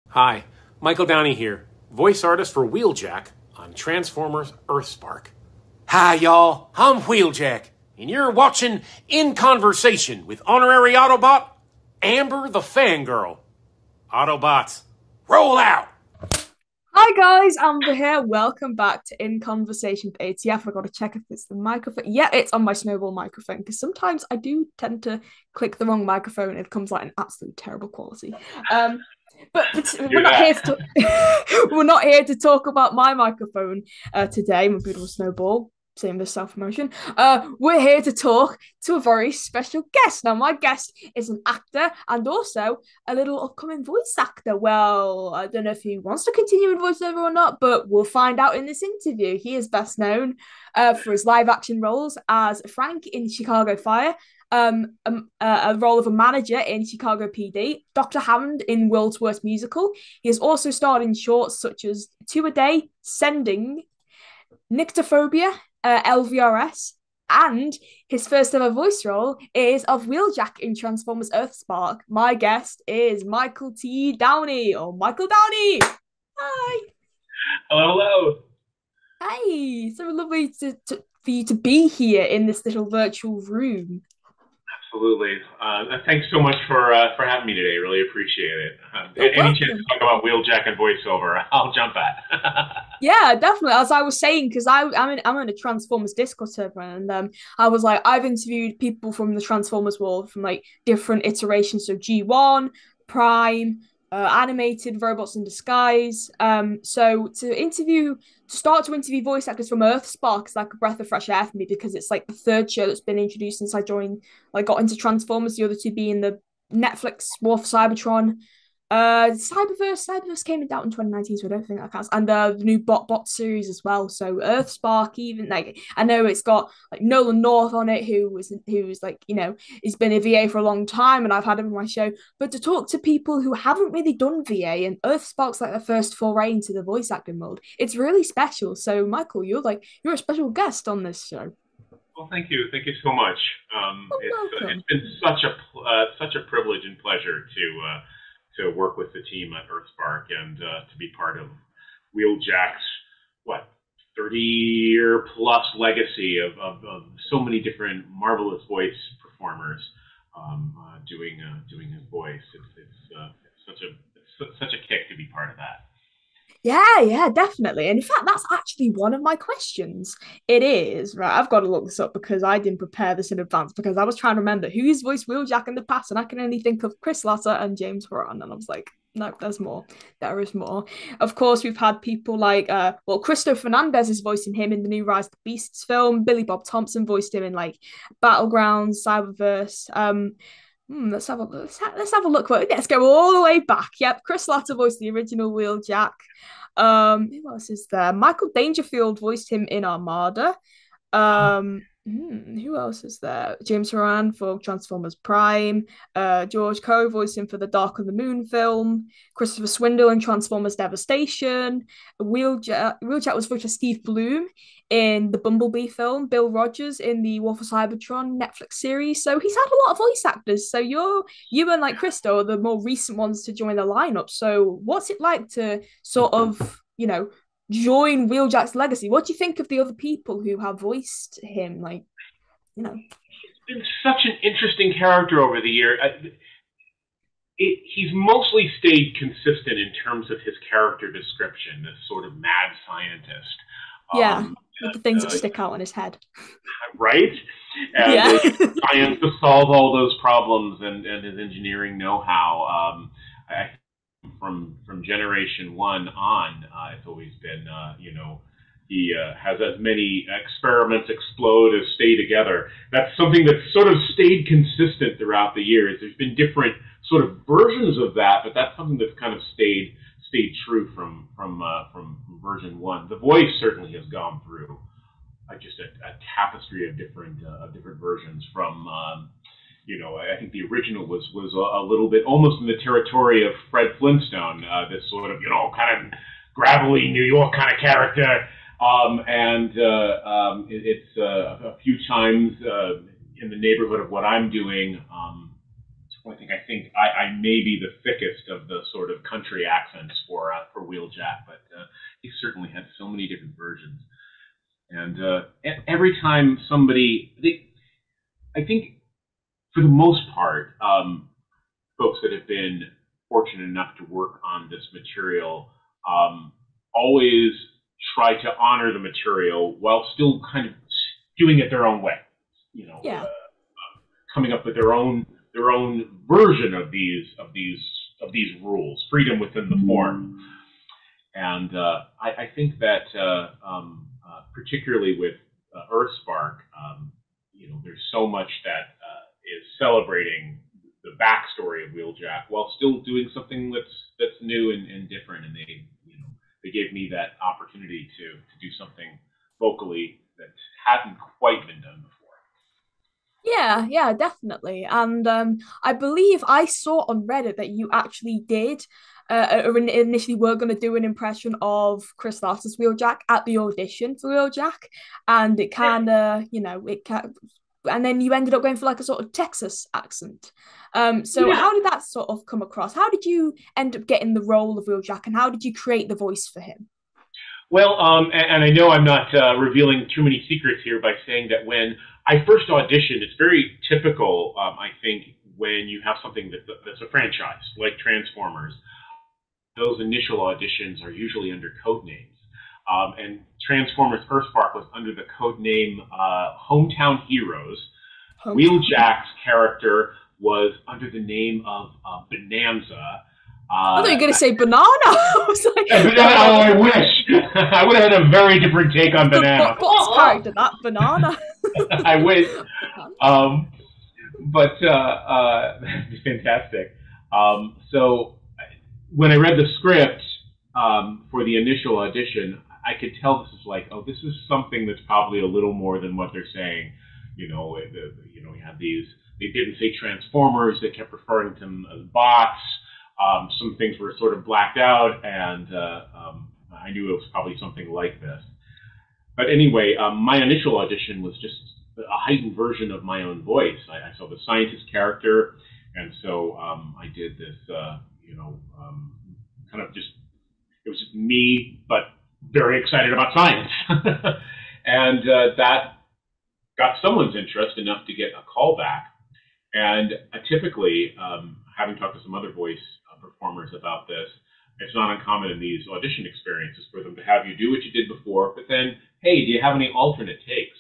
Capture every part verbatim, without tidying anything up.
Hi, Michael Downey here, voice artist for Wheeljack on Transformers Earthspark. Hi, y'all, I'm Wheeljack, and you're watching In Conversation with honorary Autobot, Amber the Fangirl. Autobots, roll out! Hi guys, Amber here. Welcome back to In Conversation with A T F. I got to check if it's the microphone. Yeah, it's on my snowball microphone because sometimes I do tend to click the wrong microphone and it comes like an absolute terrible quality. Um, but, but we're Do not here that. to we're not here to talk about my microphone uh, today. My beautiful snowball. Same with self promotion. Uh, we're here to talk to a very special guest. Now, my guest is an actor and also a little upcoming voice actor. Well, I don't know if he wants to continue in voiceover or not, but we'll find out in this interview. He is best known uh, for his live action roles as Frank in Chicago Fire, um, um, uh, a role of a manager in Chicago P D, Doctor Hammond in World's Worst Musical. He has also starred in shorts such as Two a Day, Sending, Nyctophobia, uh, L V R S, and his first ever voice role is of Wheeljack in Transformers Earthspark. My guest is Michael T. Downey, or Michael Downey. Hi. Hello, hello. Hi. So lovely to, to, for you to be here in this little virtual room. Absolutely. Uh, thanks so much for uh, for having me today. Really appreciate it. Uh, You're any chance welcome. to talk about Wheeljack and voiceover, I'll jump at. Yeah, definitely. As I was saying, because I I'm in I'm in a Transformers Discord server, and um, I was like, I've interviewed people from the Transformers world from like different iterations, so G one, Prime, uh, animated robots in disguise. Um, so to interview, to start to interview voice actors from Earthspark is like a breath of fresh air for me because it's like the third show that's been introduced since I joined, like got into Transformers. The other two being the Netflix War for Cybertron. Uh, Cyberverse, Cyberverse came out in twenty nineteen, so I don't think that counts. And uh, the new Bot Bot series as well. So Earthspark, even like I know it's got like Nolan North on it, who was who's like you know he's been a V A for a long time, and I've had him on my show. But to talk to people who haven't really done V A, and Earthspark's like the first foray into the voice acting world, it's really special. So Michael, you're like you're a special guest on this show. Well, thank you, thank you so much. Um, Well, it's uh, it's welcome. been such a uh, such a privilege and pleasure to uh, to work with the team at Earthspark and uh, to be part of Wheeljack's what thirty year plus legacy of, of, of so many different marvelous voice performers um, uh, doing uh, doing his voice. It's it's, uh, it's such a it's such a kick to be part of that. Yeah, yeah, definitely. And in fact, that's actually one of my questions. It is, right? I've got to look this up because I didn't prepare this in advance because I was trying to remember who's voiced Wheeljack in the past, and I can only think of Chris Latta and James Horan. And I was like, no, there's more. There is more. Of course, we've had people like, uh, well, Cristo Fernandez is voicing him in the new Rise of the Beasts film. Billy Bob Thompson voiced him in like Battlegrounds, Cyberverse. Um, Hmm, let's have a let's, ha- let's have a look. Let's go all the way back. Yep, Chris Latta voiced the original Wheeljack. Um, who else is there? Michael Dangerfield voiced him in Armada. Um, hmm, who else is there? James Horan for Transformers Prime. Uh, George Coe voiced him for the Dark of the Moon film. Christopher Swindle in Transformers Devastation. Wheeljack, Wheeljack was voiced by Steve Bloom in the Bumblebee film. Bill Rogers in the War for Cybertron Netflix series. So he's had a lot of voice actors. So you're you and like Christo are the more recent ones to join the lineup. So what's it like to sort of you know join Wheeljack's legacy? What do you think of the other people who have voiced him? Like, you know, Been such an interesting character over the year. I, it, he's mostly stayed consistent in terms of his character description, this sort of mad scientist. yeah, Um, with the things that uh, stick out on his head. right? And Yeah. uh, science to solve all those problems and, and his engineering know-how. Um, I, from from generation one on, uh, it's always been, uh, you know, he uh, has as many experiments explode as stay together. That's something that's sort of stayed consistent throughout the years. There's been different sort of versions of that, but that's something that's kind of stayed stayed true from from uh, from version one. The voice certainly has gone through uh, just a, a tapestry of different uh, of different versions from. Um, you know, I think the original was was a, a little bit almost in the territory of Fred Flintstone, uh, this sort of you know kind of gravelly New York kind of character, um, and uh, um, it, it's uh, a few times uh, in the neighborhood of what I'm doing. Um, I think I think I, I may be the thickest of the sort of country accents for uh, for Wheeljack, but uh, he certainly had so many different versions. And uh, every time somebody, they, I think for the most part, um, folks that have been fortunate enough to work on this material um, always try to honor the material while still kind of doing it their own way. You know, Yeah. uh, coming up with their own their own version of these of these of these rules, freedom within the form. And uh, I, I think that uh, um, uh, particularly with uh, Earthspark, um, you know, there's so much that uh, is celebrating the backstory of Wheeljack while still doing something that's that's new and, and different. And they, you know, they gave me that opportunity to to do something vocally that hadn't quite been done before. Yeah, yeah, definitely. And um, I believe I saw on Reddit that you actually did, uh, or initially were going to do an impression of Chris Larsen's Wheeljack at the audition for Wheeljack, and it kind of, you know, it can, and then you ended up going for like a sort of Texas accent. Um, so Yeah. how did that sort of come across? How did you end up getting the role of Wheeljack, and how did you create the voice for him? Well, um, and, and I know I'm not uh, revealing too many secrets here by saying that when I first auditioned, it's very typical, um, I think, when you have something that, that's a franchise, like Transformers. Those initial auditions are usually under code names. Um, and Transformers Earthspark was under the code name uh, Hometown Heroes. Hometown. Wheeljack's character was under the name of uh, Bonanza. I thought you Uh, were going to say banana. I was like, banana, oh, I wish. I would have had a very different take on the banana. box character, that banana. I wish. Um, but uh, uh, that'd be fantastic. Um, so when I read the script um, for the initial audition, I could tell this is like, oh, this is something that's probably a little more than what they're saying. You know, the, you know, we have these. They didn't say Transformers. They kept referring to them as bots. Um, some things were sort of blacked out, and uh, um, I knew it was probably something like this. But anyway, um, my initial audition was just a heightened version of my own voice. I, I saw the scientist character, and so um, I did this, uh, you know, um, kind of just, it was just me, but very excited about science. And uh, that got someone's interest enough to get a call back. And uh, typically, um, having talked to some other voice uh, performers about this, it's not uncommon in these audition experiences for them to have you do what you did before, but then, hey, do you have any alternate takes?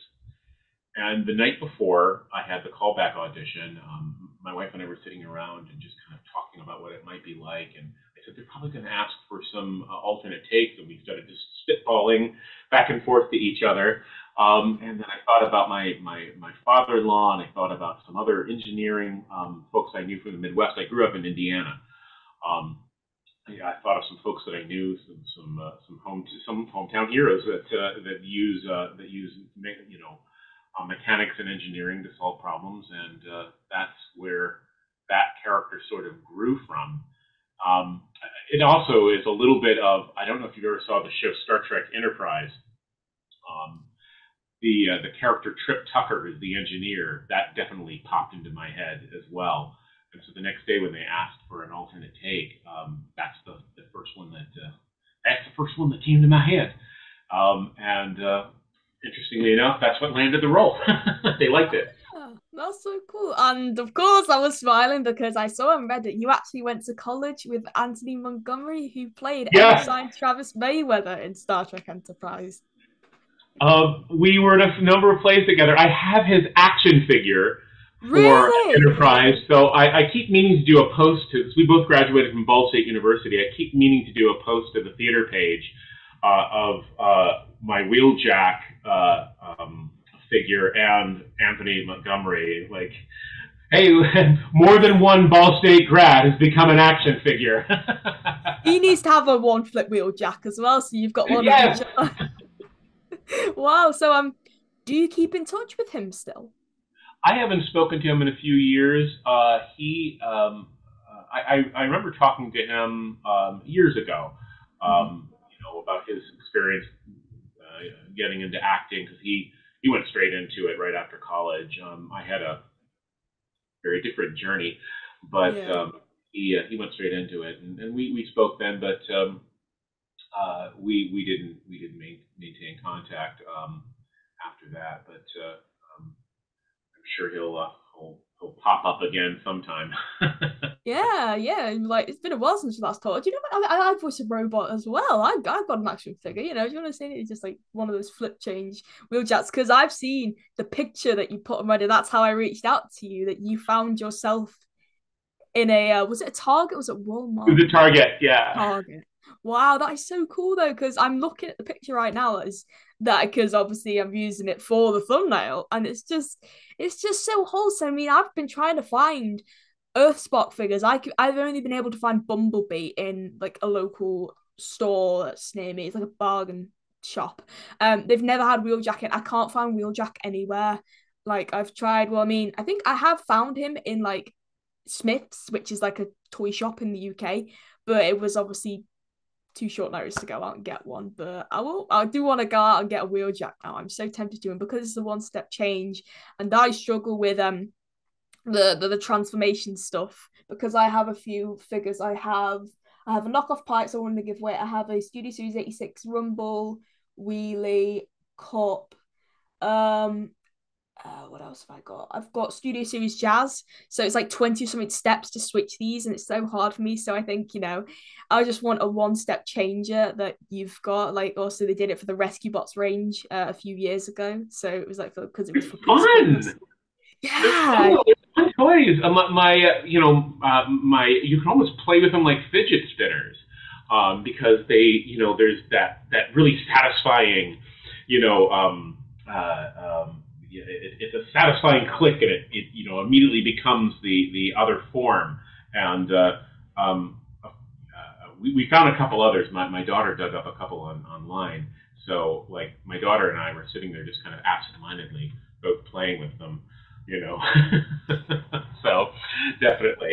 And the night before I had the callback audition, um, my wife and I were sitting around and just kind of talking about what it might be like. And I said, they're probably going to ask for some uh, alternate takes. And we started just spitballing back and forth to each other. Um, and then I thought about my, my, my father-in-law, and I thought about some other engineering um, folks I knew from the Midwest. I grew up in Indiana. Um, yeah, I thought of some folks that I knew, some some uh, some home some hometown heroes that uh, that use uh, that use you know uh, mechanics and engineering to solve problems, and uh, that's where that character sort of grew from. Um, it also is a little bit of, I don't know if you ever saw the show Star Trek Enterprise. Um, the uh, the character Trip Tucker is the engineer. That definitely popped into my head as well. And so the next day when they asked for an alternate take, um, that's the, the first one that uh, that's the first one that came to my head. Um, and uh, interestingly enough, that's what landed the role. They liked it. Oh, that's so cool. And of course, I was smiling because I saw on Reddit you actually went to college with Anthony Montgomery, who played Yeah. Ensign Travis Mayweather in Star Trek Enterprise. Uh, we were in a number of plays together. I have his action figure for Really? Enterprise, so I, I keep meaning to do a post to, because we both graduated from Ball State University. I keep meaning to do a post to the theater page uh, of uh, my Wheeljack uh, um, figure and Anthony Montgomery. Like, hey, more than one Ball State grad has become an action figure. He needs to have a one flip Wheeljack as well, so you've got one yes. of each. Wow. So um, do you keep in touch with him still? I haven't spoken to him in a few years. Uh, he, um, uh, I, I remember talking to him um, years ago, um, you know, about his experience uh, getting into acting, because he he went straight into it right after college. Um, I had a very different journey. but Yeah. um, he uh, he went straight into it, and, and we, we spoke then, but um, uh, we we didn't we didn't main, maintain contact um, after that. But uh, um, I'm sure he'll, uh, he'll he'll pop up again sometime. Yeah, yeah, and, like it's been a while since you last talked. You know, I, I, I voice a robot as well. I, I've got an action figure. You know, do you want to see it? It's just like one of those flip change wheeljacks. Because I've seen the picture that you put on Reddit. That's how I reached out to you. That you found yourself in a uh, was it a Target? Was it Walmart? The target, yeah. Target. Wow, that is so cool though. Because I'm looking at the picture right now as that because obviously I'm using it for the thumbnail, and it's just it's just so wholesome. I mean, I've been trying to find Earthspark figures. I could, I've only been able to find Bumblebee in like a local store that's near me. It's like a bargain shop. Um, they've never had Wheeljack in. I can't find Wheeljack anywhere. Like I've tried. Well, I mean, I think I have found him in like Smith's, which is like a toy shop in the U K, but it was obviously too short notice to go out and get one. But I will. I do want to go out and get a Wheeljack now. I'm so tempted to, and because it's a one step change, and I struggle with um the, the the transformation stuff because I have a few figures. I have I have a knockoff pipes I wanted to give away. I have a Studio Series eighty-six Rumble, Wheelie, Cup. Um, uh, what else have I got? I've got Studio Series Jazz. So it's like twenty something steps to switch these, and it's so hard for me. So I think, you know, I just want a one step changer that you've got. Like, also, they did it for the Rescue Bots range uh, a few years ago. So it was like, because it was It's for Christmas. fun. They're Yeah, fun. They're fun toys. Uh, my, my uh, you know, uh, my you can almost play with them like fidget spinners, um, because they, you know, there's that that really satisfying, you know, um, uh, um, yeah, it, it's a satisfying click, and it, it, you know, immediately becomes the the other form. And uh, um, uh, we we found a couple others. My my daughter dug up a couple on online. So like my daughter and I were sitting there just kind of absentmindedly both playing with them, you know. So definitely.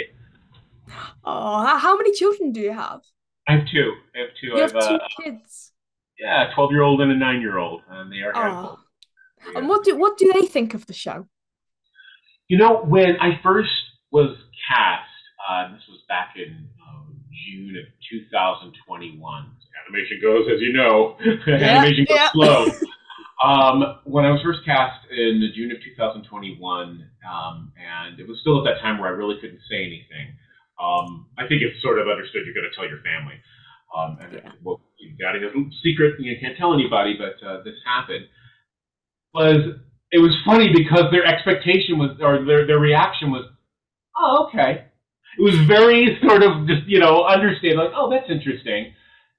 Oh, how, how many children do you have? I have two. I have two. You I have have a two kids. yeah, twelve year old and a nine year old, and they are handfuls. Oh, They, and uh, what do what do they think of the show? you know, when I first was cast, uh, this was back in uh, June of two thousand twenty-one. Animation goes, as you know, Yeah, animation goes yeah. slow. Um, when I was first cast in the June of two thousand twenty-one, um, and it was still at that time where I really couldn't say anything. Um, I think it's sort of understood you're going to tell your family. Um, and I Yeah. said, well, you got a secret, you can't tell anybody, but uh, this happened. Was it was funny because their expectation was, or their their reaction was, oh, okay. It was very sort of just you know understand like, oh, that's interesting.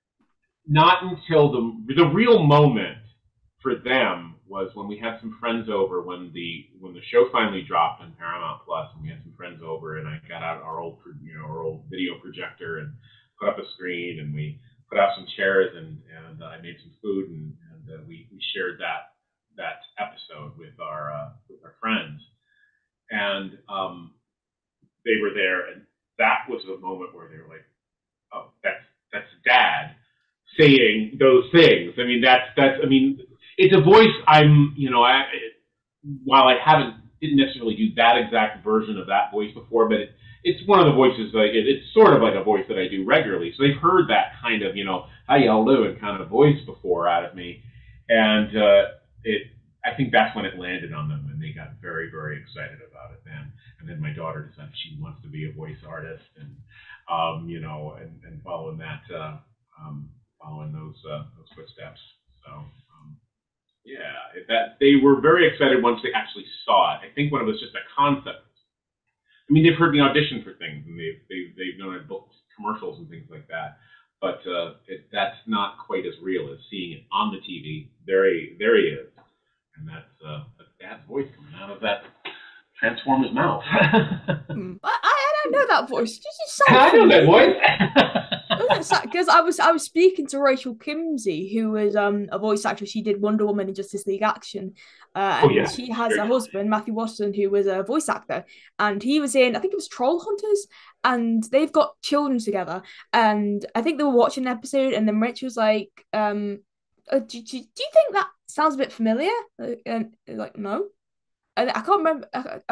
Not until the the real moment for them was when we had some friends over when the when the show finally dropped on Paramount Plus, and we had some friends over, and I got out our old you know our old video projector and put up a screen, and we put out some chairs, and and uh, I made some food, and, and uh, we we shared that that episode with our uh, with our friends, and um, they were there, and that was the moment where they were like, oh, that's that's dad saying those things. I mean, that's that's. I mean, it's a voice. I'm, you know, I while I haven't didn't necessarily do that exact version of that voice before, but it, it's one of the voices like it, it's sort of like a voice that I do regularly. So they've heard that kind of, you know, how y'all doing kind of voice before out of me, and uh, it. I think that's when it landed on them, and they got very, very excited about it then. And then my daughter decided she wants to be a voice artist, and um, you know, and, and following that. Uh, um, following those uh, those footsteps. So um, yeah, that they were very excited once they actually saw it. I think when it was just a concept. I mean, they've heard me audition for things, and they've they've, they've known I booked commercials and things like that. But uh, it, that's not quite as real as seeing it on the T V. There he there he is, and that's uh, that's Dad's voice coming out of that Transformers mouth. Hmm. I, I don't know that voice. Does it sound I know that familiar? voice. Because I was I was speaking to Rachel Kimsey, who was um a voice actress. She did Wonder Woman in Justice League Action, uh, Oh and yeah, she it's has very a husband, Matthew Watson, who was a voice actor, and he was in I think it was Troll Hunters, and they've got children together, and I think they were watching an episode, and then Rachel was like, um, uh, do, do, do you think that sounds a bit familiar? Uh, And like no, and I can't remember. Uh, um,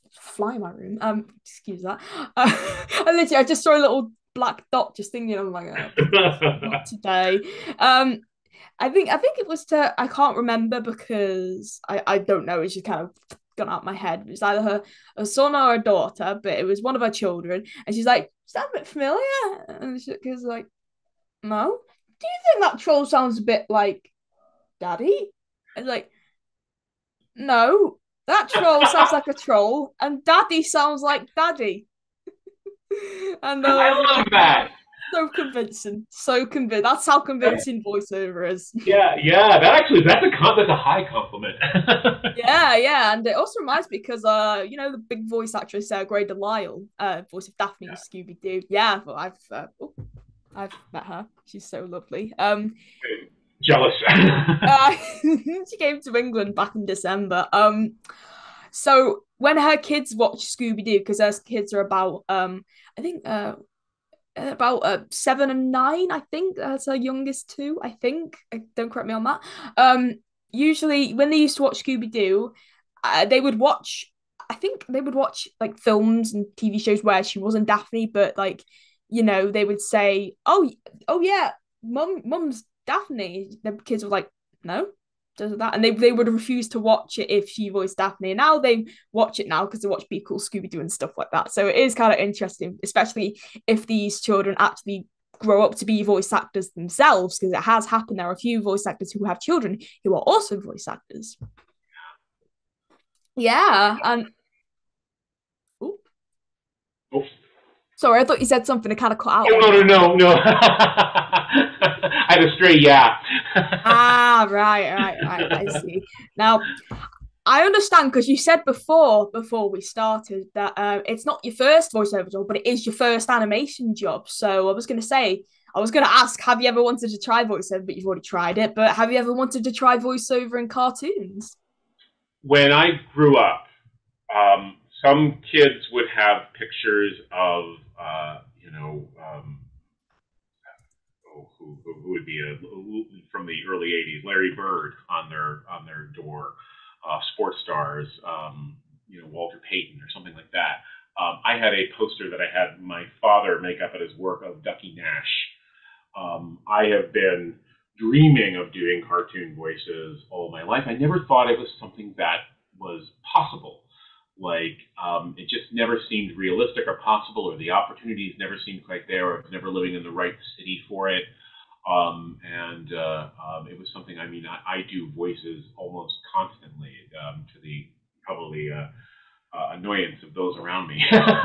fly in my room. Um, excuse that. Uh, I literally, I just saw a little black dot just thinking, I'm like, oh, please, not today. Um, I think I think it was to I can't remember because I I don't know. It's just kind of gone out of my head. It was either her a son or a daughter, but it was one of her children, and she's like, "Is that a bit familiar?" And she was like, "No." Do you think that troll sounds a bit like Daddy? And like, no, that troll sounds like a troll, and Daddy sounds like Daddy. And I I was love like, that. so convincing, so convincing. That's how convincing voiceover is. Yeah, yeah. That actually, that's a con- that's a high compliment. Yeah, yeah, and it also reminds me because uh, you know the big voice actress uh, Grey Delisle, uh, voice of Daphne in Scooby Doo. Yeah, well, I've uh, oh, I've met her. She's so lovely. Um, Jealous. uh, she came to England back in December. Um, so when her kids watch Scooby Doo, because her kids are about um, I think uh about uh, seven and nine. I think that's her youngest two. I think. Don't correct me on that. Um, usually when they used to watch Scooby Doo, uh, they would watch. I think they would watch like films and T V shows where she wasn't Daphne, but like you know they would say, "Oh, oh yeah, mum, mum's Daphne." The kids were like, "No." Does that and they, they would refuse to watch it if she voiced Daphne. And now they watch it now because they watch Be Cool Scooby Doo and stuff like that. So it is kind of interesting, especially if these children actually grow up to be voice actors themselves, because it has happened. There are a few voice actors who have children who are also voice actors. Yeah, and ooh, Oh, sorry, I thought you said something to kind of cut out no, on no, me. no, no. I had a stray yeah. Ah, right, right, right. I see. Now, I understand because you said before before we started that uh, it's not your first voiceover job, but it is your first animation job. So I was going to say, I was going to ask, have you ever wanted to try voiceover? But you've already tried it. But have you ever wanted to try voiceover in cartoons? When I grew up, um, some kids would have pictures of, uh, you know, um, oh, who, who, who would be a, from the early eighties, Larry Bird on their on their door, uh, sports stars, um, you know, Walter Payton or something like that. Um, I had a poster that I had my father make up at his work of Ducky Nash. Um, I have been dreaming of doing cartoon voices all my life. I never thought it was something that was possible. Like, um, it just never seemed realistic or possible, or the opportunities never seemed quite there, or I was never living in the right city for it. Um, and uh, um, it was something, I mean, I, I do voices almost constantly, um, to the probably uh, uh, annoyance of those around me.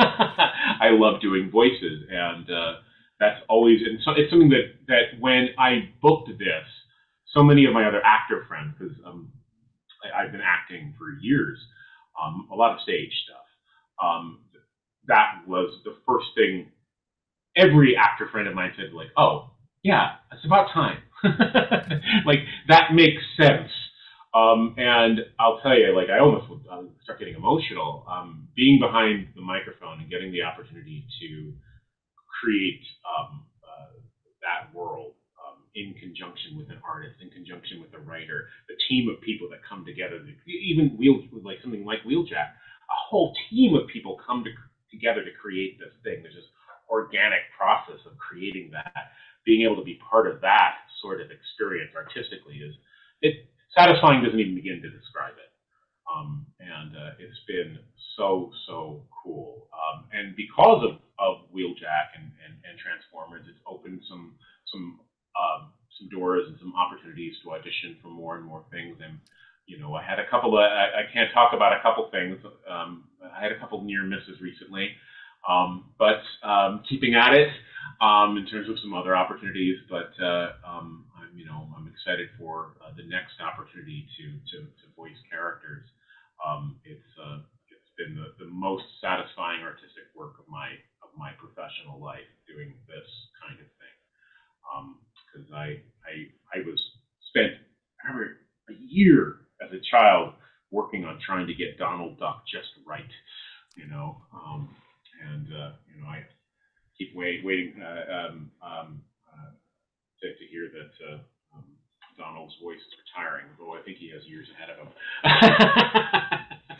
I love doing voices, and uh, that's always, and so it's something that, that when I booked this, so many of my other actor friends, because um, I've been acting for years, um, a lot of stage stuff. Um, that was the first thing every actor friend of mine said, like, "Oh, yeah, it's about time." Like, that makes sense. Um, and I'll tell you, like, I almost would uh, start getting emotional. Um, being behind the microphone and getting the opportunity to create um, uh, that world um, in conjunction with an artist, in conjunction with a writer, the team of people that come together, even wheel, like something like Wheeljack, a whole team of people come to, together to create this thing. There's this organic process of creating that. Being able to be part of that sort of experience artistically is it satisfying doesn't even begin to describe it. Um, and uh, it's been so so cool. Um, and because of, of Wheeljack and, and, and Transformers, it's opened some some um, some doors and some opportunities to audition for more and more things. And you know, I had a couple of I, I can't talk about a couple things. Um, I had a couple near misses recently, um, but um, keeping at it um, in terms of some other opportunities. But uh, um, I'm you know I'm excited for uh, the next opportunity to to, to voice characters. Um, it's uh, it's been the, the most satisfying artistic work of my of my professional life doing this kind of thing. Because um, I I I was spent I remember a year as a child working on trying to get Donald Duck just right, you know, um, and uh, you know I keep wait, waiting uh, um, um, uh, to, to hear that uh, um, Donald's voice is retiring, though I think he has years ahead of him.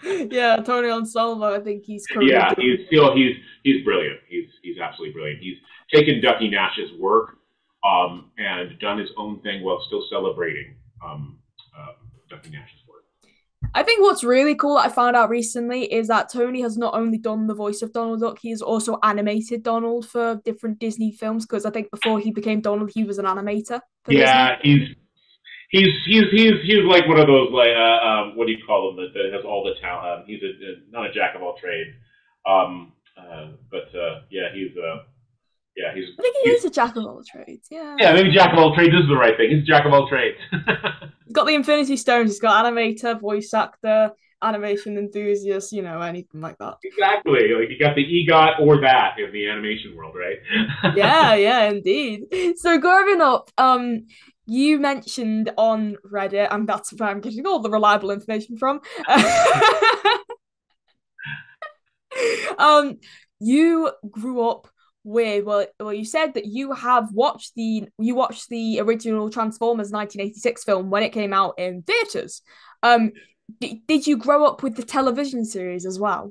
Yeah, Tony Anselmo, I think he's currently Yeah, doing. he's still he's he's brilliant. He's he's absolutely brilliant. He's taken Ducky Nash's work um, and done his own thing while still celebrating um, uh, Ducky Nash's work. I think what's really cool that I found out recently is that Tony has not only done the voice of Donald Duck, he's also animated Donald for different Disney films. Because I think before he became Donald, he was an animator for Disney. Yeah, he's he's he's he's he's like one of those like uh, um, what do you call him that, that has all the talent. Um, he's a, a not a jack of all trades, um, uh, but uh, yeah, he's uh, yeah he's I think he he's is a jack of all trades. Yeah. yeah maybe jack of all trades is the right thing. He's a jack of all trades. He's got the Infinity Stones. He's got animator, voice actor, animation enthusiast, you know, anything like that. Exactly. Like you got the EGOT or that in the animation world, right? Yeah, yeah, indeed. So growing up, um, you mentioned on Reddit, and that's where I'm getting all the reliable information from. um, you grew up with well, well, you said that you have watched the you watched the original Transformers nineteen eighty-six film when it came out in theaters. Um, d- did you grow up with the television series as well?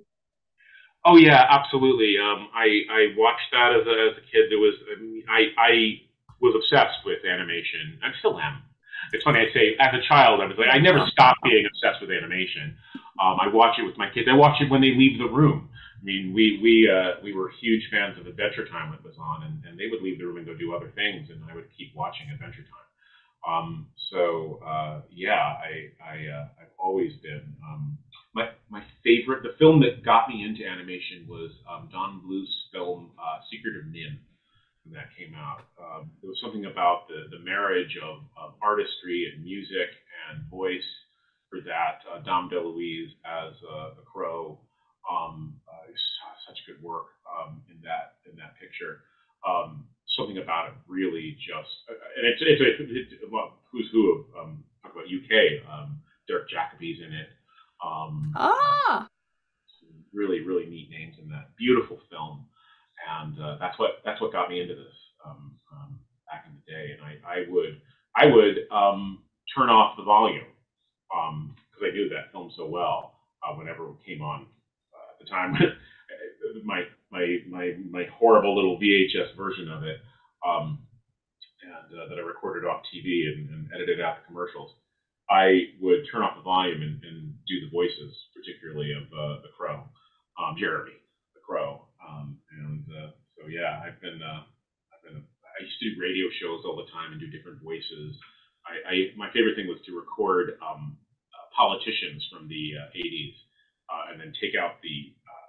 Oh yeah, absolutely. Um, I I watched that as a, as a kid. There was I I was obsessed with animation. I still am. It's funny. I say as a child, I was like I never stopped being obsessed with animation. Um, I watch it with my kids. I watch it when they leave the room. I mean, we we uh, we were huge fans of Adventure Time when it was on, and, and they would leave the room and go do other things, and I would keep watching Adventure Time. Um, so uh, yeah, I I uh, I've always been um, my my favorite. The film that got me into animation was um, Don Bluth's film uh, Secret of Nin when that came out. Um, there was something about the the marriage of, of artistry and music and voice for that. Uh, Dom DeLuise as uh, the Crow. Um, uh, such good work um, in that in that picture. Um, something about it really just, and it's it's, it's, it's well, who's who of um, talk about U K. Um, Derek Jacobi's in it. Um, uh, Ah, really really neat names in that beautiful film, and uh, that's what that's what got me into this um, um, back in the day. And I, I would I would um, turn off the volume because um, I knew that film so well uh, whenever it came on uh, at the time. my my my my horrible little V H S version of it, um, and uh, that I recorded off T V and, and edited out the commercials. I would turn off the volume and, and do the voices, particularly of uh, the Crow, um, Jeremy, the Crow, um, and uh, so yeah, I've been uh, I've been I used to do radio shows all the time and do different voices. I, I my favorite thing was to record um, uh, politicians from the uh, eighties uh, and then take out the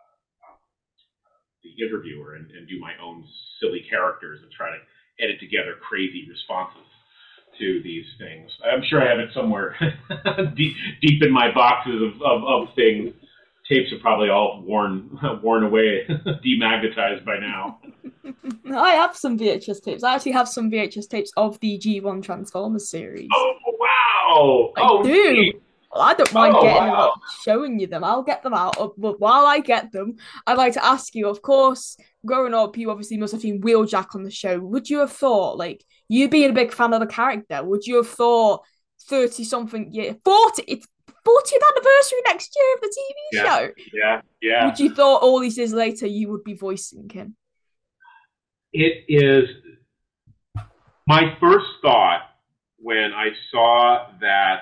the interviewer and, and do my own silly characters and try to edit together crazy responses to these things. I'm sure I have it somewhere deep, deep in my boxes of, of, of things. Tapes are probably all worn worn away, demagnetized by now. I have some V H S tapes. I actually have some V H S tapes of the G one Transformers series. Oh wow! I Oh do. neat. Well, I don't mind Oh getting them wow! out, showing you them. I'll get them out. uh, But while I get them, I'd like to ask you, of course, growing up, you obviously must have seen Wheeljack on the show. Would you have thought, like, you being a big fan of the character, would you have thought thirty something year, forty, it's fortieth anniversary next year of the T V Yeah, show? yeah, yeah. Would you thought all these years later you would be voicing him? It is my first thought when I saw that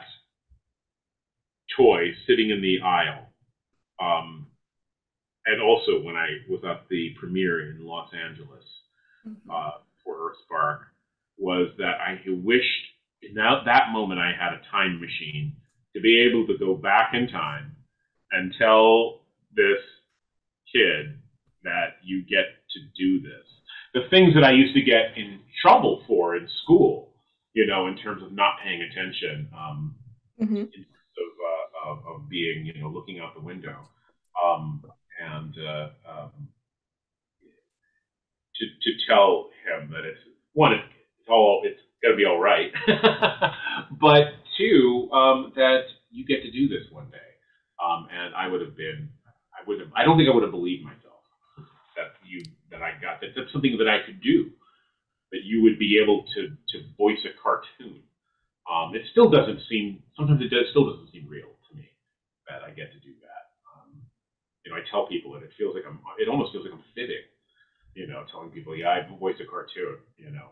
toy sitting in the aisle. Um, and also when I was at the premiere in Los Angeles Mm-hmm. uh, for Earthspark, was that I wished in that, that moment I had a time machine to be able to go back in time and tell this kid that you get to do this. The things that I used to get in trouble for in school, you know, in terms of not paying attention, um, Mm-hmm. in terms of, uh, of, of being, you know, looking out the window. Um, and uh, um, to, to tell him that it's one, it's all it's gonna be all right, but two, um, that you get to do this one day. Um, and I would have been, I would have, I don't think I would have believed myself that you that I got that that's something that I could do. That you would be able to to voice a cartoon. Um, it still doesn't seem. Sometimes it does, still doesn't seem real to me that I get to do that. you know, I tell people it. It feels like I'm. It almost feels like I'm fibbing. You know, telling people, yeah, I voice a cartoon. You know.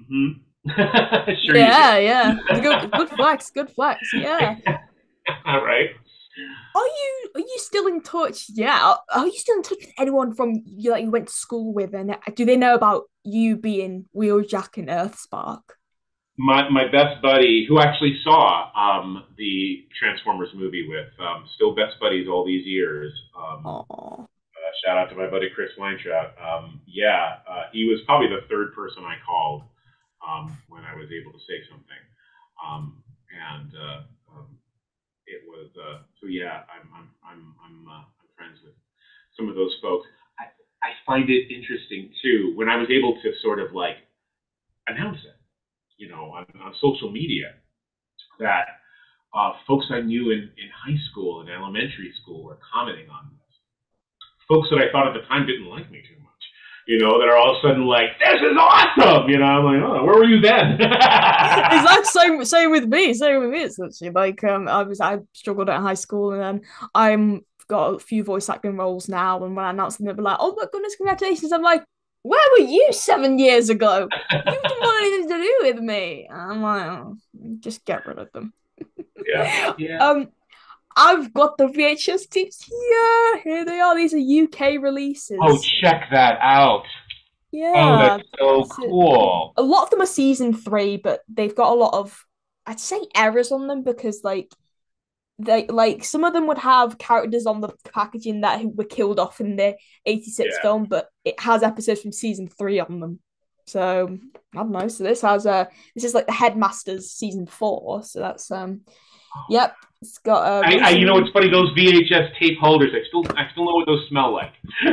Mm-hmm. Sure you Yeah, do. yeah. Good, good flex, good flex. Yeah. All right. Are you are you still in touch? Yeah. Are, are you still in touch with anyone from you that you went to school with? And do they know about you being Wheeljack and Earthspark? My my best buddy, who actually saw um, the Transformers movie with, um, still best buddies all these years. Um, Oh. uh, shout out to my buddy Chris Weintraub. Um, yeah, uh, he was probably the third person I called um, when I was able to say something, um, and uh, um, it was uh, so yeah. I'm I'm I'm I'm, uh, I'm friends with some of those folks. I I find it interesting too when I was able to sort of like announce it, you know, on, on social media that uh, folks I knew in, in high school and elementary school were commenting on this. Folks that I thought at the time didn't like me too much, you know, that are all of a sudden like, "This is awesome!" You know, I'm like, "Oh, where were you then?" Exactly same same with me. Same with me. It's actually like um I was I struggled at high school and then I'm got a few voice acting roles now and when I announced them they'd be like, "Oh my goodness, congratulations." I'm like, "Where were you seven years ago? You didn't want anything to do with me." And I'm like, oh, just get rid of them. Yeah, yeah. um I've got the V H S tapes here. Here they are. These are U K Oh, releases. check that out. Oh, that's Yeah. so This is- cool. a lot of them are season three, but they've got a lot of, I'd say, errors on them because like they like some of them would have characters on the packaging that were killed off in the eighty-six Yeah. film, but it has episodes from season three on them. So I don't know. So this has a this is like the Headmasters season four. So that's um yep. It's got a I, I, you know, recently it's funny. Those V H S tape holders. I still, I still know what those smell like.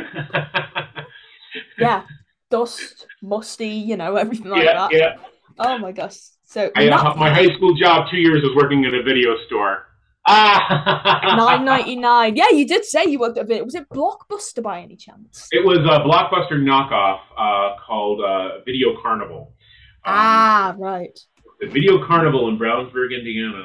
yeah, dust, musty, you know, everything like Yeah, that. yeah. Oh my gosh. So I, not uh, my high school job, two years, was working in a video store. nine Ah, ninety nine. Yeah, you did say you worked at a bit. Was it Blockbuster by any chance? it was a Blockbuster knockoff uh, called uh, Video Carnival. Um, Ah, right. the Video Carnival in Brownsburg, Indiana.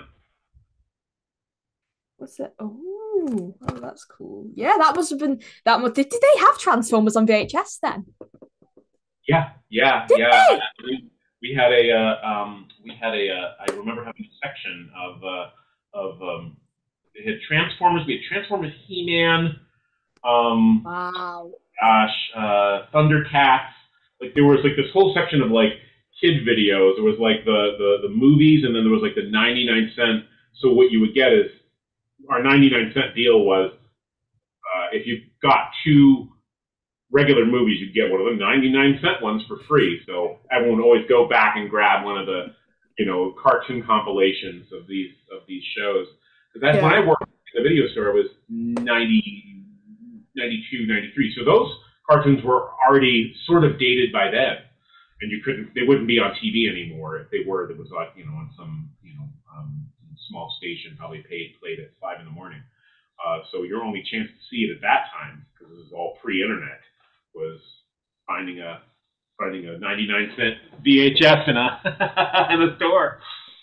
What's it? Oh, oh, that's cool. Yeah, that must have been that much. Did, did they have Transformers on V H S then? Yeah, yeah, Did yeah. they? We, we had a, uh, um, we had a. Uh, I remember having a section of uh, of um, it had Transformers. We had Transformers, He-Man. Um, Wow. gosh, uh, Thundercats. Like there was like this whole section of like kid videos. There was like the the the movies, and then there was like the ninety-nine cent. So what you would get is our ninety-nine cent deal was uh, if you got two regular movies, you'd get one of the ninety-nine cent ones for free. So everyone would always go back and grab one of the, you know, cartoon compilations of these of these shows. Because that's when I Yeah. worked in the video store. It was ninety, ninety-two, ninety-three. So those cartoons were already sort of dated by then, and you couldn't. They wouldn't be on T V anymore. If they were, it was like, you know, on some, you know, um, small station, probably paid played at five in the morning. Uh, so your only chance to see it at that time, because this is all pre-internet, was finding a finding a ninety-nine cent V H S in a in a store.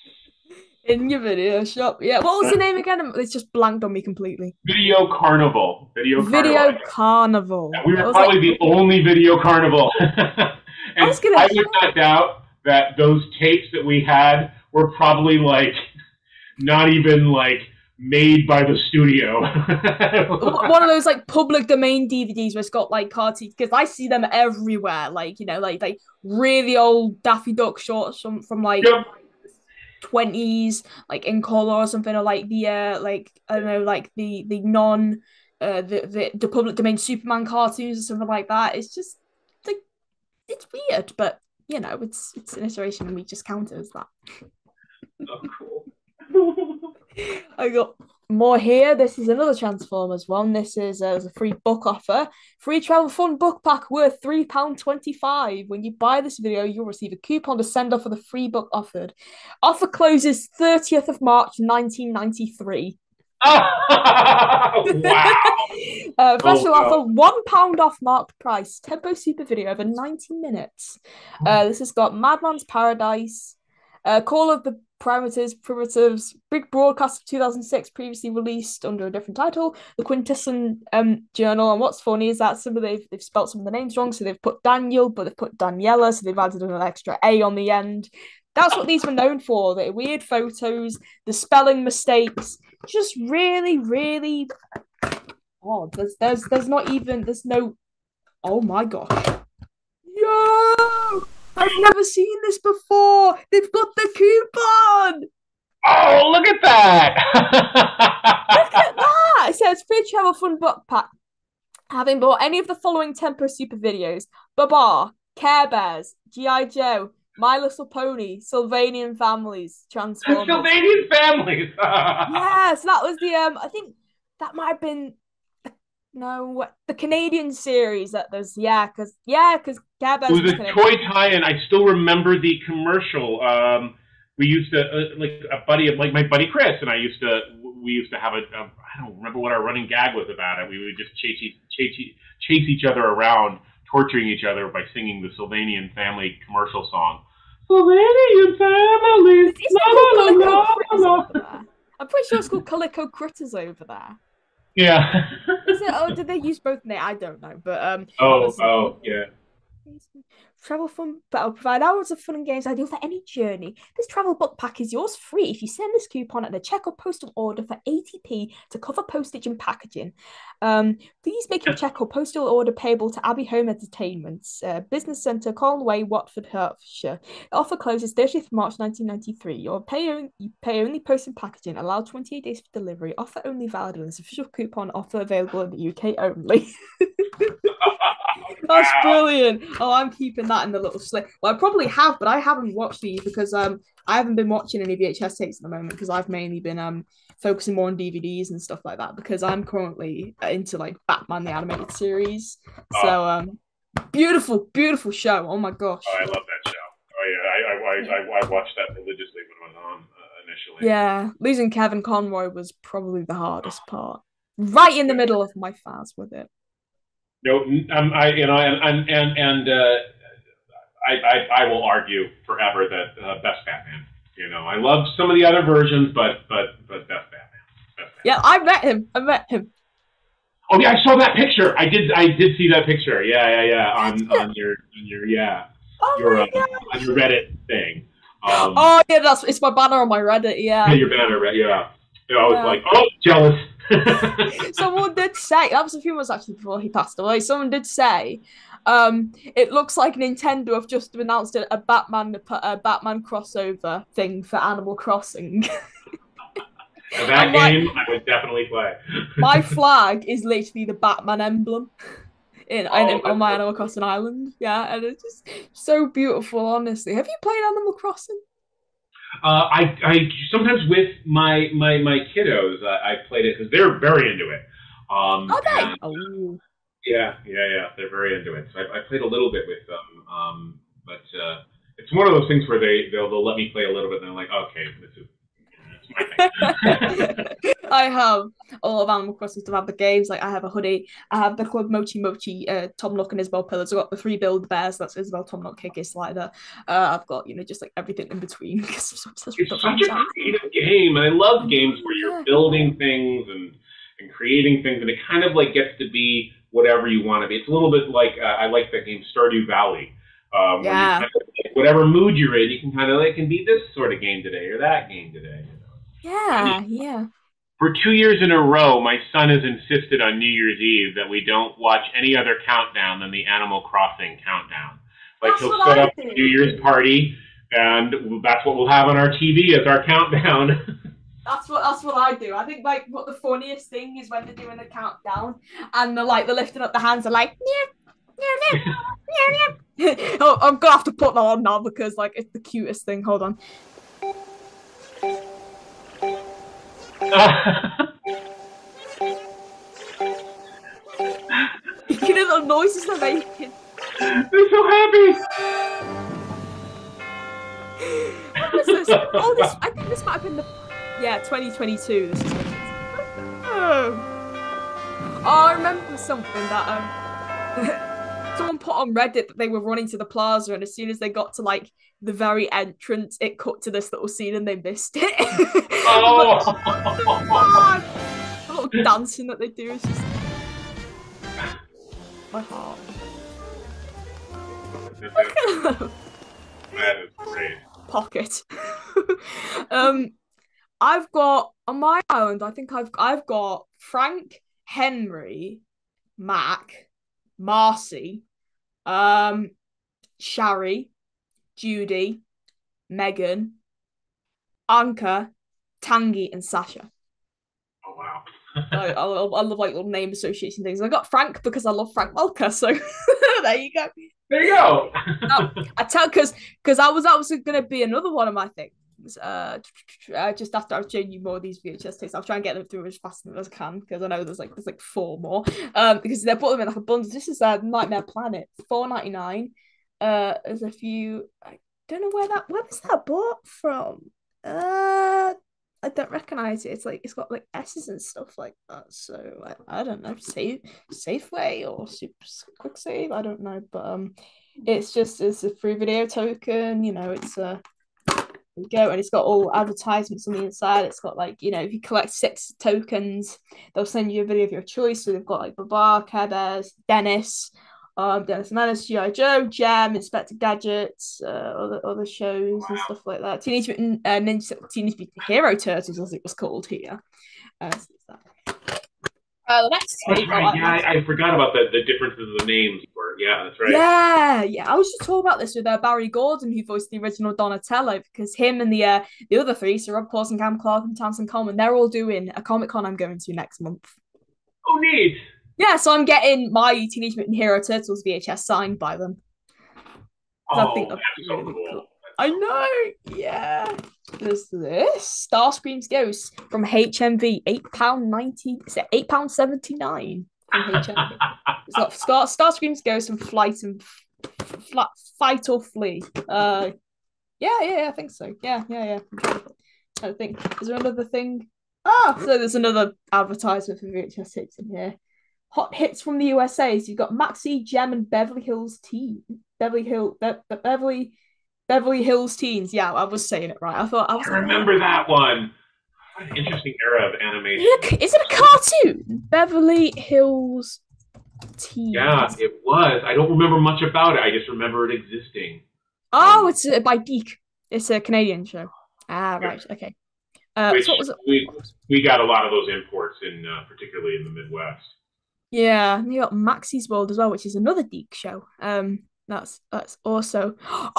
In your video shop. Yeah. What was the name again? It's just blanked on me completely. Video Carnival. Video Carnival. Video Carnival. We I were was like, probably the only Video Carnival. I And was gonna I check. would not doubt that those tapes that we had were probably like not even like made by the studio. One of those like public domain D V Ds where it's got like cartoons because I see them everywhere. Like you know, like like really old Daffy Duck shorts from from like Yep. twenties, like in color or something, or like the uh like I don't know, like the the non uh the the, the public domain Superman cartoons or something like that. It's just like it's weird, but you know, it's it's an iteration and we just count it as that. Oh, cool. I got more here. This is another Transformers one. This is uh, a free book offer. Free travel fun book pack worth three pounds twenty-five. When you buy this video, you'll receive a coupon to send off for the free book offered. Offer closes thirtieth of March, nineteen ninety-three. Wow. uh, Oh, special wow. offer, one pound off marked price. Tempo super video over ninety minutes. Uh, this has got Madman's Paradise, Uh, Call of the Primitives, Primitives, Big Broadcast of two thousand six, previously released under a different title, the Quintessence um, Journal. And what's funny is that some of they've they've spelt some of the names wrong, so they've put Daniel, but they've put Daniela, so they've added an extra A on the end. That's what these were known for. The weird photos, the spelling mistakes, just really, really. Oh, there's there's there's not even there's no. Oh my gosh. Yo! I've never seen this before. They've got the coupon. Oh, look at that! Look at that. It says free travel fun book pack. Having bought any of the following Tempo Super videos: Babar, Care Bears, G I. Joe, My Little Pony, Sylvanian Families, Transformers. Sylvanian Families. Yeah, so that was the um. I think that might have been. No, the Canadian series that there's yeah, because yeah, because Care Bears It was was a Canadian. toy tie-in. I still remember the commercial. Um, we used to uh, like a buddy of like my buddy Chris and I used to we used to have a, a I don't remember what our running gag was about it. We would just chase chase chase each other around, torturing each other by singing the Sylvanian Family commercial song. Sylvanian Families. La, la, la, la, la. I'm pretty sure it's called Calico Critters over there. Yeah. Is it? Oh, did they use both names? I don't know, but um. Oh, oh, yeah. Travel fun, but I'll provide hours of fun and games ideal for any journey. This travel book pack is yours free if you send this coupon at a check or postal order for eighty p to cover postage and packaging. Um, please make your check or postal order payable to Abbey Home Entertainments, uh, Business Centre, Colway, Watford, Hertfordshire. The offer closes thirtieth of March nineteen ninety-three. Your pay, you pay only post and packaging, allowed twenty-eight days for delivery. Offer only valid on this official coupon. Offer available in the U K only. That's brilliant. Oh, I'm keeping that in the little slip. Well, I probably have, but I haven't watched these because um I haven't been watching any V H S tapes at the moment because I've mainly been um focusing more on D V Ds and stuff like that because I'm currently into like Batman the animated series. So um beautiful, beautiful show. Oh my gosh. Oh, I love that show. Oh yeah, I I I, I watched that religiously when it was on uh, initially. Yeah, losing Kevin Conroy was probably the hardest part. Right in the middle of my fast with it. No, um, I you know, and and and uh, I, I I will argue forever that uh, best Batman. You know, I love some of the other versions, but but but best Batman. Best Batman. Yeah, I met him. I met him. Oh yeah, I saw that picture. I did I did see that picture. Yeah, yeah, yeah. On on your on your yeah oh your my um, God. on your Reddit thing. Um, oh yeah, that's it's my banner on my Reddit. Yeah. Your banner, yeah. I was yeah. like, oh, jealous. Someone did say that was a few months actually before he passed away. Someone did say, um, it looks like Nintendo have just announced a, a Batman a Batman crossover thing for Animal Crossing. That game, like, I would definitely play. My flag is literally the Batman emblem in, oh, in on my cool. Animal Crossing island. Yeah, and it's just so beautiful. Honestly, have you played Animal Crossing? Uh, I, I sometimes with my my my kiddos, uh, I played it because they're very into it. Um, oh, they? And, oh. Yeah, yeah, yeah. They're very into it. So I, I played a little bit with them, um, but uh, it's one of those things where they they'll, they'll let me play a little bit, and they're like, okay, this is. I have a lot of Animal Crossing stuff. I have the games, like I have a hoodie. I have the Club Mochi Mochi, uh, Tom Nook and Isabel Pillars. I've got the three build bears. That's Isabel, Tom Nook, Kick Slider. Uh, I've got, you know, just like everything in between. It's such a creative game, and I love games where you're building things and and creating things, and it kind of like gets to be whatever you want to be. It's a little bit like uh, I like that game Stardew Valley. Um, yeah. Kind of, like, whatever mood you're in, you can kind of like, it can be this sort of game today or that game today. Yeah, yeah. For two years in a row, my son has insisted on New Year's Eve that we don't watch any other countdown than the Animal Crossing countdown. Like that's he'll set up a New Year's party, and that's what we'll have on our T V as our countdown. That's what that's what I do. I think like what the funniest thing is when they're doing the countdown and they're like they're lifting up the hands, they're like, yeah, yeah, yeah, yeah. Oh, I'm gonna have to put that on now because like it's the cutest thing. Hold on. You can hear the noises they're making. They're so happy. What was this? Oh, this. I think this might have been the. Yeah, twenty twenty-two. This is. Oh. Oh, I remember something that um. Someone put on Reddit that they were running to the plaza, and as soon as they got to like the very entrance, it cut to this little scene and they missed it. I'm like, Oh, what the fuck? The little dancing that they do is just my heart. that is great. Pocket. um, I've got on my island. I think I've I've got Frank, Henry, Mac, Marcy, um, Shari, Judy, Megan, Anka, Tangy, and Sasha. Oh wow. I, I, love, I love like little name association things. I got Frank because I love Frank Welker, so there you go. There you go. Oh, I tell because because I was that was gonna be another one of my things. Uh, uh, just after I've shown you more of these V H S tapes, I'll try and get them through as fast as I can because I know there's like there's like four more. Um, because they put them in like a bundle. This is uh, Nightmare Planet, four ninety nine. Uh, there's a few. I don't know where that where was that bought from. Uh, I don't recognize it. It's like it's got like S's and stuff like that. So I, I don't know. Save Safeway or Super Quick Save. I don't know, but um, it's just it's a free video token. You know, it's a you go and it's got all advertisements on the inside. It's got like, you know, if you collect six tokens, they'll send you a video of your choice. So they've got like Babar, Cabez, Dennis, um, Dennis Menace, G I. Joe, Gem, Inspector Gadgets, uh, other other shows and stuff like that. Teenage Mutant uh, Ninja Teenage Mutant Hero Turtles, as it was called here. Uh, so that. Uh, the next That's tape, right. I, Yeah, I, I forgot about the, the differences of the names for it. Yeah, that's right. Yeah, yeah. I was just talking about this with uh, Barry Gordon, who voiced the original Donatello, because him and the uh, the other three, so Rob Paulson, Cam Clark, and Tamsin Coleman, they're all doing a Comic Con I'm going to next month. Oh, neat. Yeah, so I'm getting my Teenage Mutant Hero Turtles V H S signed by them. Oh, I think that'd that's be so really cool. cool. I know, yeah. There's this Starscream's Ghost from H M V, eight pound ninety. Is it eight pound seventy nine from H M V? It's got Star Starscream's Ghost and Flight and Flat Fight or Flee. Uh, yeah, yeah, yeah, I think so. Yeah, yeah, yeah. I think is there another thing? Ah, so there's another advertisement for V H S hits in here. Hot hits from the U S A. So you've got Maxie, Gem, and Beverly Hills Teen. Beverly Hill, Be- Be- Beverly, Beverly Hills Teens. Yeah, I was saying it right. I thought I was. I remember that one. What an interesting era of animation. Is it a, is it a cartoon? Beverly Hills Teens. Yeah, it was. I don't remember much about it. I just remember it existing. Oh, Um, it's uh, by Geek. It's a Canadian show. Ah, right. Okay. Uh, which so what was it? we we got a lot of those imports in, uh, particularly in the Midwest. Yeah, and you got Maxie's World as well, which is another Geek show. Um, that's that's also.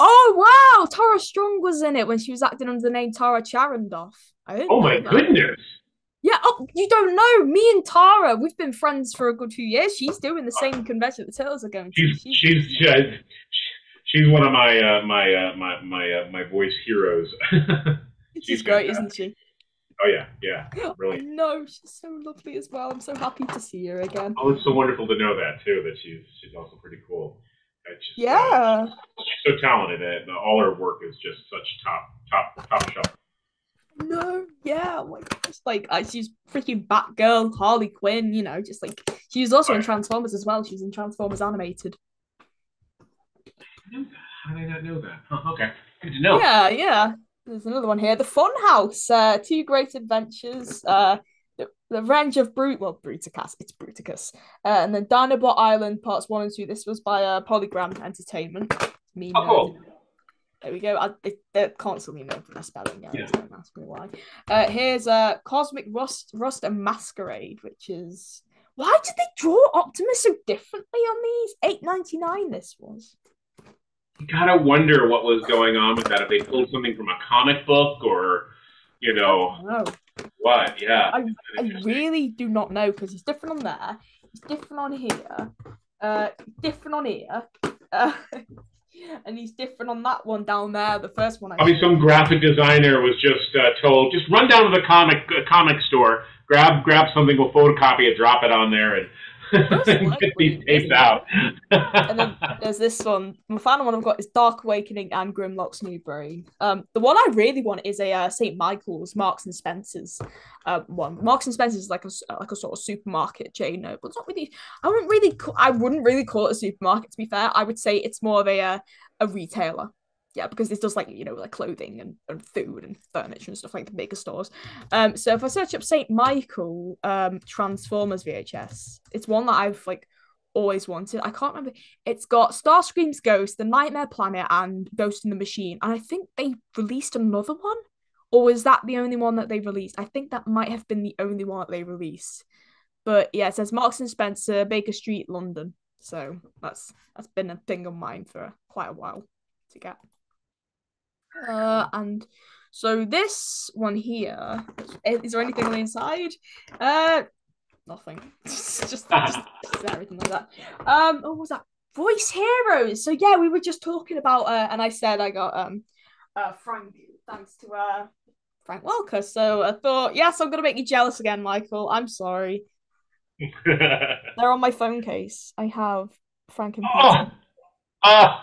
Oh wow, Tara Strong was in it when she was acting under the name Tara Charandoff. I didn't Oh know my that. goodness! Yeah, oh, you don't know. Me and Tara, we've been friends for a good few years. She's doing the same convention the Turtles are going to. She's She's, she's she's, she's one of my uh, my uh, my my uh, my voice heroes. she's great, isn't she? Oh yeah, yeah, brilliant. No, she's so lovely as well. I'm so happy to see her again. Oh, it's so wonderful to know that too. That she's she's also pretty cool. Just, yeah, uh, she's so talented, and all her work is just such top top top shelf. No, yeah, like just like uh, she's freaking Batgirl, Harley Quinn. You know, just like she was also in Transformers as well. She was in Transformers Animated. I knew that. How did I not know that? Huh, okay, good to know. Yeah, yeah. There's another one here. The Funhouse, uh, Two Great Adventures, uh, the, the Revenge of Brute, well, Bruticus, it's Bruticus, uh, and then Dinobot Island Parts One and Two. This was by uh, Polygram Entertainment. Me, oh, cool. There we go. I, it, they're constantly known for their spelling. Yeah, yeah. Don't ask me why. Uh, here's uh, Cosmic Rust, Rust and Masquerade, which is why did they draw Optimus so differently on these? eight ninety nine. This was. You gotta wonder what was going on with that. If they pulled something from a comic book, or you know, know. what? Yeah, I, I really do not know because he's different on there. He's different on here. Uh, different on here. Uh, and he's different on that one down there. The first one. I, I mean, some graphic designer was just uh, told, just run down to the comic uh, comic store, grab grab something, we'll photocopy it, drop it on there, and. Get these tapes out. And then there's this one. The final one I've got is Dark Awakening and Grimlock's New Brain. Um, the one I really want is a uh, Saint Michael's Marks and Spencers uh, one. Marks and Spencers is like a like a sort of supermarket chain, no, but it's not really. I wouldn't really. Call, I wouldn't really call it a supermarket. To be fair, I would say it's more of a uh, a retailer. yeah, because this does like you know like clothing and, and food and furniture and stuff like the bigger stores. Um, so if I search up Saint Michael um Transformers V H S, it's one that I've like always wanted. I can't remember. It's got Starscream's Ghost, The Nightmare Planet, and Ghost in the Machine. And I think they released another one, or was that the only one that they released? I think that might have been the only one that they released. But yeah, it says Marks and Spencer, Baker Street, London. So that's that's been a thing of mine for quite a while to get. Uh, and so this one here, is there anything on the inside? Uh, nothing. just, just, just everything like that. Um, oh, what was that? Voice Heroes. So yeah, we were just talking about, uh, and I said I got um, uh, Frank thanks to uh Frank Welker. So I thought, yes, I'm gonna make you jealous again, Michael. I'm sorry. They're on my phone case. I have Frank and Peter. Oh, oh,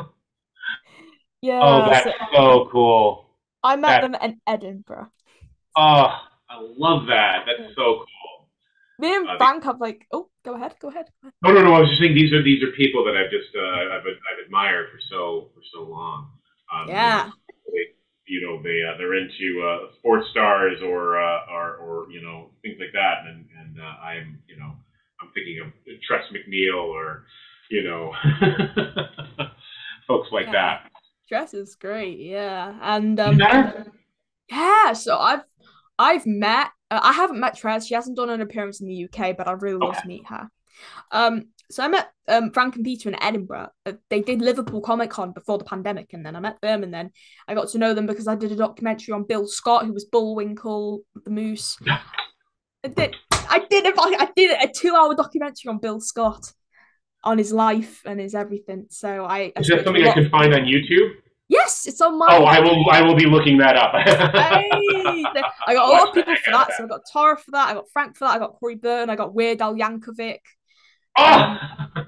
oh, Yeah, that's so so cool. I met That, them in Edinburgh. oh, I love that. That's Yeah. so cool. Me and Uh, the, Frank have like, oh, go ahead, go ahead. no, no, no. I was just saying these are these are people that I've just uh, I've I've admired for so for so long. Um, you know, Yeah, they, you know they uh, they're into uh, sports stars or uh, or or you know things like that, and and uh, I'm you know I'm thinking of Tress McNeil or you know folks like yeah. that. Dress is great, yeah. And You um, met her? yeah, so I've I've met. Uh, I haven't met Trez. She hasn't done an appearance in the U K, but I'd really love Okay. to meet her. Um, so I met um Frank and Peter in Edinburgh. Uh, they did Liverpool Comic Con before the pandemic, and then I met them, and then I got to know them because I did a documentary on Bill Scott, who was Bullwinkle the Moose. I did. I did. A, I did a two-hour documentary on Bill Scott, on his life and his everything. So I, I Is that spoke to a something I lot of can find on YouTube? yes, it's on Oh, my I will. I will be looking that up. hey. I got a lot Watch of the people heck for out of that. that. So I got Tara for that, I got Frank for that, I got Corey Burton, I got Weird Al Yankovic. Um Oh,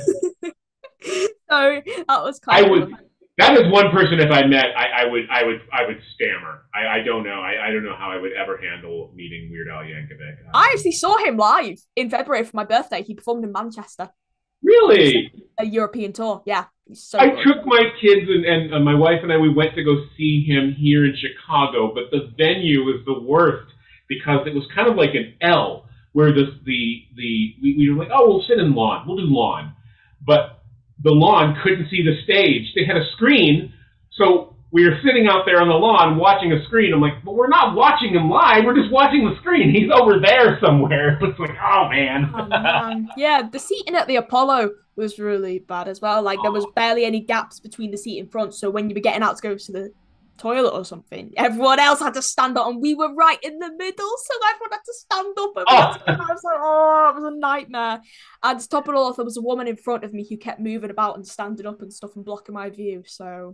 so that was I kind of would. fun. That is one person. If I met, I, I would. I would. I would stammer. I, I don't know. I, I don't know how I would ever handle meeting Weird Al Yankovic. I Um, actually saw him live in February for my birthday. He performed in Manchester on his really, a European tour. Yeah, he's so I good. took my kids and, and uh, my wife and I. We went to go see him here in Chicago, but the venue was the worst because it was kind of like an L, where the the the we, we were like, oh, we'll sit in lawn. We'll do lawn, but the lawn couldn't see the stage. They had a screen, so we were sitting out there on the lawn watching a screen. I'm like, but we're not watching him live. We're just watching the screen. He's over there somewhere. It's like, oh man. Oh man, yeah, the seating at the Apollo was really bad as well. Like there was barely any gaps between the seat in front, so when you were getting out to go to the toilet or something, everyone else had to stand up, and we were right in the middle, so everyone had to stand up, and we had to Oh, get out. I was like, oh, it was a nightmare. And to top it all off, there was a woman in front of me who kept moving about and standing up and stuff and blocking my view. So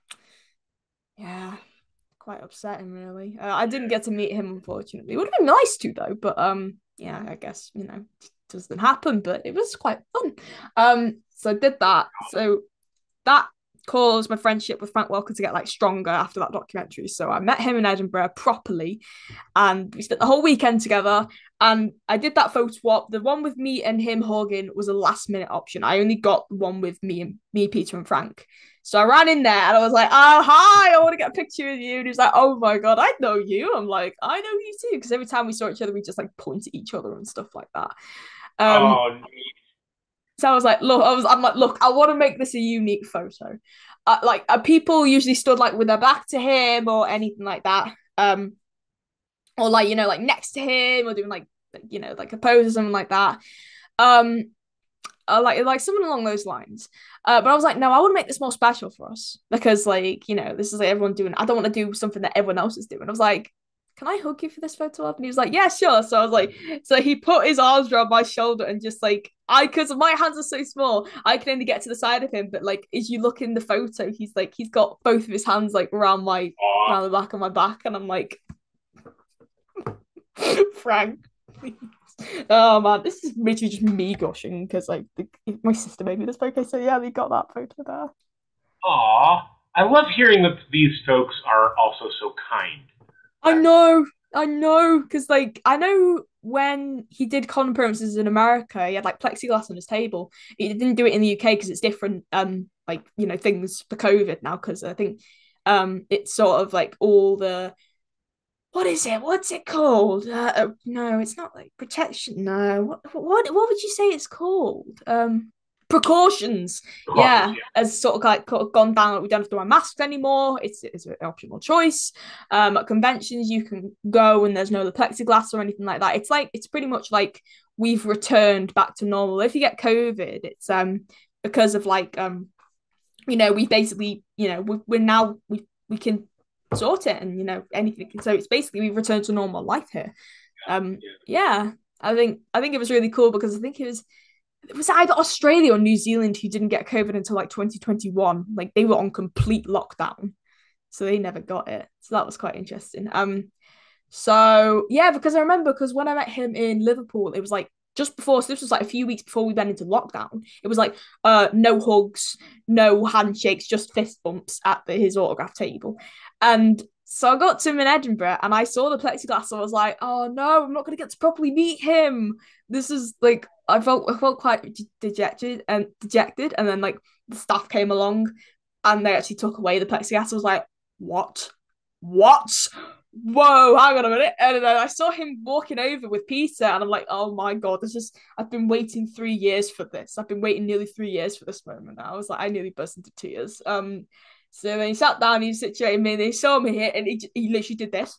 yeah, quite upsetting, really. Uh, I didn't get to meet him, unfortunately. It would have been nice to, though, but um, yeah, I guess you know, it doesn't happen. But it was quite fun. Um, so I did that. So that caused my friendship with Frank Welker to get like stronger after that documentary. So I met him in Edinburgh properly, and we spent the whole weekend together. And I did that photo op. The one with me and him hugging was a last minute option. I only got the one with me and me, Peter, and Frank. So I ran in there and I was like, "Oh hi, I want to get a picture with you." And he was like, "Oh my god, I know you." I'm like, "I know you too," because every time we saw each other, we just like point at each other and stuff like that. Um, oh, so I was like, "Look," I was, I'm like, "Look, I want to make this a unique photo." Uh, like uh, people usually stood like with their back to him or anything like that. Um, or like you know like next to him or doing like you know like a pose or something like that um uh, like like something along those lines uh but I was like no, I want to make this more special for us because like you know this is like everyone doing, I don't want to do something that everyone else is doing. I was like, can I hug you for this photo op? And he was like, yeah, sure. So I was like, so he put his arms around my shoulder and just like I, because my hands are so small, I can only get to the side of him, but like as you look in the photo, he's like he's got both of his hands like around my oh, around the back of my back, and I'm like, Frank, please. Oh man, this is literally just me gushing because like the, my sister made me this photo. So yeah, we got that photo there. aw. I love hearing that these folks are also so kind. I know. I know, because like I know when he did con appearances in America, he had like plexiglass on his table. He didn't do it in the U K because it's different, um, like you know things for COVID now. Because I think, um, it's sort of like all the what is it? What's it called? Uh, uh, no, it's not like protection. No, what what what would you say it's called? Um, precautions. Precautions, Yeah, yeah. as sort of like gone down. Like we don't have to wear masks anymore. It's it's an optional choice. Um, at conventions you can go and there's no the plexiglass or anything like that. It's like it's pretty much like we've returned back to normal. If you get COVID, it's um because of like um you know we basically you know we, we're now we we can sort it and you know anything, so it's basically we've returned to normal life here. um Yeah. yeah, i think i think it was really cool because I think it was it was either Australia or New Zealand who didn't get COVID until like twenty twenty-one. Like they were on complete lockdown, so they never got it, so that was quite interesting. Um so yeah, because I remember because when I met him in Liverpool, it was like just before, so this was like a few weeks before we went into lockdown. It was like uh no hugs, no handshakes, just fist bumps at the, his autograph table. And so I got to him in Edinburgh and I saw the plexiglass and I was like, oh no, I'm not gonna get to properly meet him. This is like I felt I felt quite dejected and dejected. And then like the staff came along and they actually took away the plexiglass. I was like, what? What? Whoa, hang on a minute. And then I saw him walking over with Peter, and I'm like, oh my god, this is I've been waiting three years for this. I've been waiting nearly three years for this moment. I was like, I nearly burst into tears. Um, so then he sat down, he situated me, and he saw me here, and he he literally did this.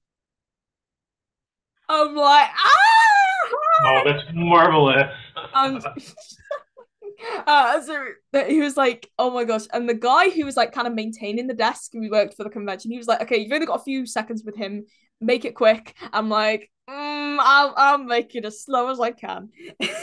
I'm like, Oh, ah! that's marvelous. And uh, so he was like, "Oh my gosh!" And the guy who was like kind of maintaining the desk, who worked for the convention, he was like, "Okay, you've only got a few seconds with him. Make it quick." I'm like, mm, "I'll I'll make it as slow as I can."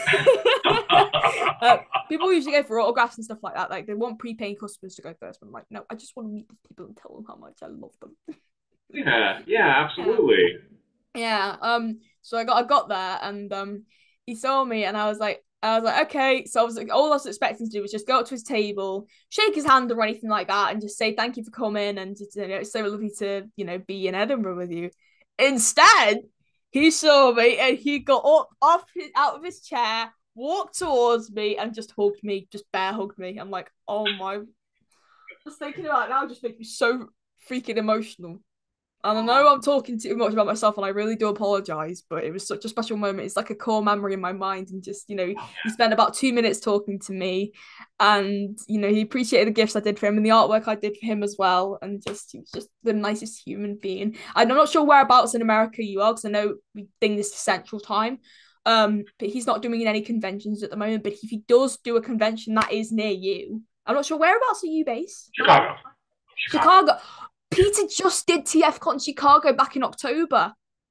uh, People usually go for autographs and stuff like that. Like they want pre-paying customers to go first. But I'm like, no, I just want to meet these people and tell them how much I love them. Yeah, yeah, Yeah. absolutely. Yeah. Um. So I got I got there and um he saw me and I was like I was like okay. So I was like all I was expecting to do was just go up to his table, shake his hand or anything like that, and just say thank you for coming and just, you know it's so lovely to you know be in Edinburgh with you. Instead, he saw me and he got up off his, out of his chair, walked towards me and just hugged me, just bear hugged me. I'm like, oh my! Just thinking about it now just makes me so freaking emotional. And I know I'm talking too much about myself, and I really do apologize, but it was such a special moment. It's like a core memory in my mind, and just you know, he spent about two minutes talking to me, and you know, he appreciated the gifts I did for him and the artwork I did for him as well, and just he was just the nicest human being. I'm not sure whereabouts in America you are, because I know we think this is Central Time, um, but he's not doing any conventions at the moment. But if he does do a convention that is near you, I'm not sure whereabouts are you based. Chicago. Chicago. Chicago. Peter just did T F Con Chicago back in October.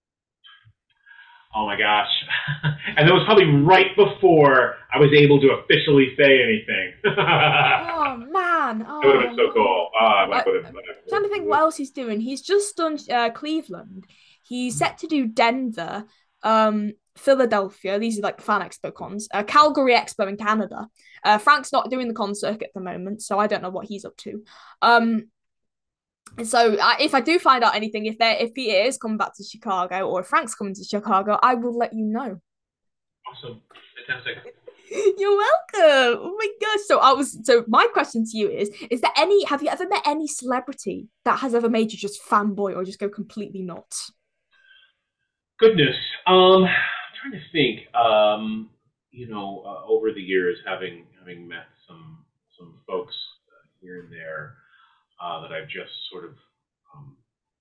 Oh my gosh. And that was probably right before I was able to officially say anything. That Oh man, would have been oh so man. cool. Uh, I I, would have. I'm trying to think what else he's doing. He's just done uh, Cleveland. He's set to do Denver, um, Philadelphia. These are like fan expo cons. Uh, Calgary Expo in Canada. Uh, Frank's not doing the con circuit at the moment, so I don't know what he's up to. Um, so uh, if I do find out anything, if there if he is coming back to Chicago or if Frank's coming to Chicago, I will let you know. Awesome. Fantastic. You're welcome. Oh my gosh. So I was so my question to you is is there any have you ever met any celebrity that has ever made you just fanboy or just go completely nuts? Goodness. Um, I'm trying to think. Um, you know, uh, over the years, having having met some some folks uh, here and there uh, that I've just sort of um,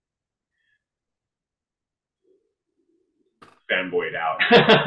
fanboyed out.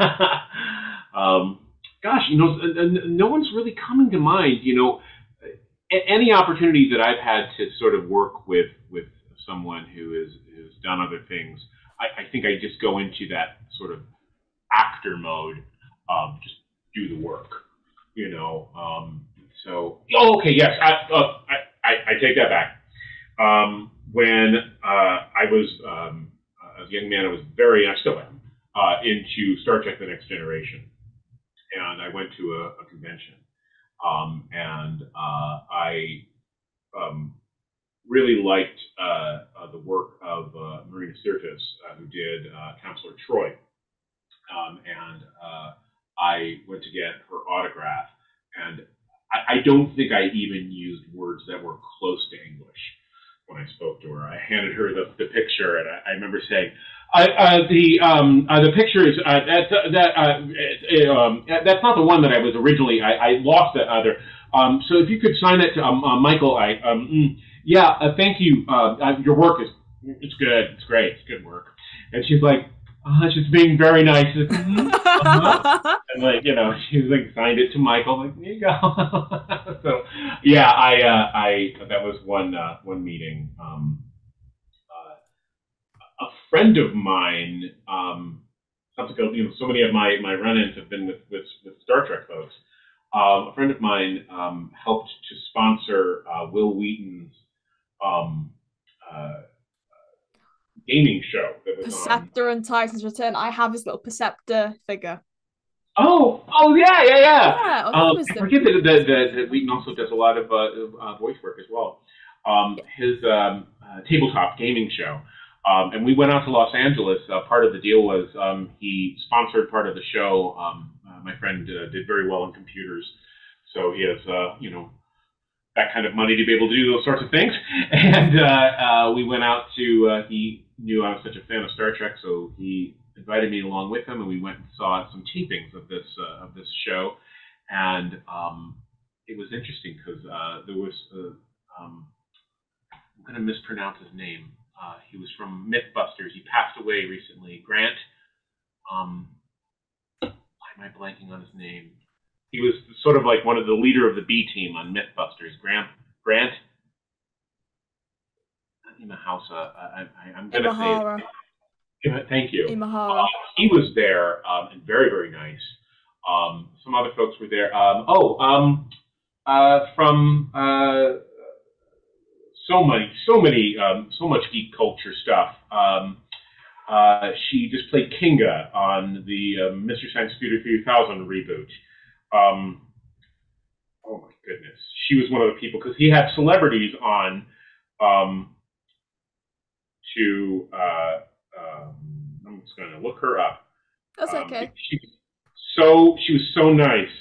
um, gosh, you know, no one's really coming to mind. You know, any opportunity that I've had to sort of work with with someone who is who's done other things, I, I think I just go into that sort of actor mode, um, just do the work, you know. Um, so, oh, okay, yes, I, uh, I, I, I take that back. Um, when uh, I was um, as a young man, I was very, I still am, uh, into Star Trek: The Next Generation, and I went to a, a convention, um, and uh, I um, really liked uh, uh, the work of uh, Marina Sirtis, uh, who did uh, Counselor Troy, um, and uh, I went to get her autograph, and I, I don't think I even used words that were close to English when I spoke to her. I handed her the, the picture, and I, I remember saying, uh, uh, "the um, uh, the picture is uh, that that uh, uh, um, that's not the one that I was originally. I, I lost that other. Um, so if you could sign it to um, uh, Michael, I um, mm, yeah, uh, thank you. Uh, uh, your work is it's good. It's great. It's good work." And she's like, "Uh, she's being very nice." Like, mm-hmm, uh-huh. And like, you know, she was like signed it to Michael. Like, there you go. So yeah, I uh, I that was one uh, one meeting. Um, uh, a friend of mine, um, subsequently, you know, so many of my my run-ins have been with with, with Star Trek folks. Um, a friend of mine um, helped to sponsor uh, Will Wheaton's um, uh, gaming show that was on. Perceptor and Titan's Return. I have his little Perceptor figure. Oh, oh yeah, yeah, Yeah, yeah. I think it Um, was I the. forget that, that, that, that Wheaton also does a lot of uh, uh, voice work as well. Um, Yeah. his um, uh, tabletop gaming show, um, and we went out to Los Angeles. Uh, part of the deal was um, he sponsored part of the show. Um, uh, my friend uh, did very well in computers, so he has uh, you know that kind of money to be able to do those sorts of things. And uh, uh, we went out to. Uh, he knew I was such a fan of Star Trek, so he invited me along with him, and we went and saw some tapings of this uh, of this show. And um, it was interesting because uh, there was uh, um, I'm going to mispronounce his name. Uh, he was from MythBusters. He passed away recently. Grant. Um, why am I blanking on his name? He was sort of like one of the leader of the B team on MythBusters. Grant. Grant. Not Imahausa. I, I, I'm going to say Imahara. it. Thank you. Uh, Imahara. he was there um, and very, very nice. Um, some other folks were there. Um, oh, um, uh, from uh, so many, so many, um, so much geek culture stuff. Um, uh, she just played Kinga on the uh, Mystery Science Theater three thousand reboot. Um, oh my goodness, she was one of the people because he had celebrities on um, to. Uh, um, I'm just going to look her up. That's Um, okay. she was so she was so nice.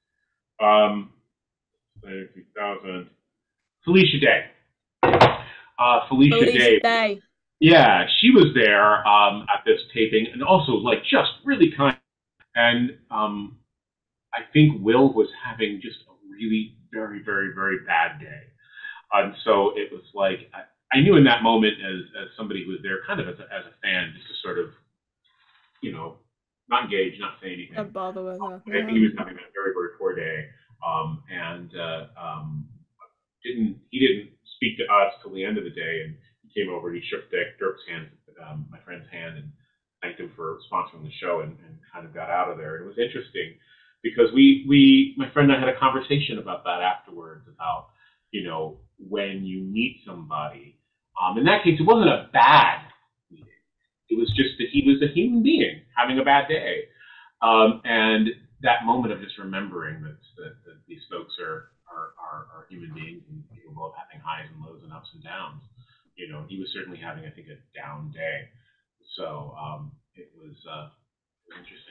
Um, three thousand. Felicia Day. Uh, Felicia Felicia Day. Day. Yeah, she was there um, at this taping, and also like just really kind. And um, I think Will was having just a really very, very, very bad day, and so it was like I, I knew in that moment as as somebody who was there, kind of as a, as a fan, just to sort of you know not engage, not say anything. Don't bother with her. I think Yeah. he was having a very, very poor day, um, and uh, um, didn't he didn't speak to us till the end of the day, and he came over and he shook Dick, Dirk's hand, um, my friend's hand, and thanked him for sponsoring the show, and, and kind of got out of there. And it was interesting because we we my friend and I had a conversation about that afterwards about you know when you meet somebody. Um, in that case, it wasn't a bad meeting. It was just that he was a human being having a bad day. Um, and that moment of just remembering that, that, that these folks are, are, are, are human beings and capable of having highs and lows and ups and downs. You know, he was certainly having, I think, a down day. So um, it was uh, interesting.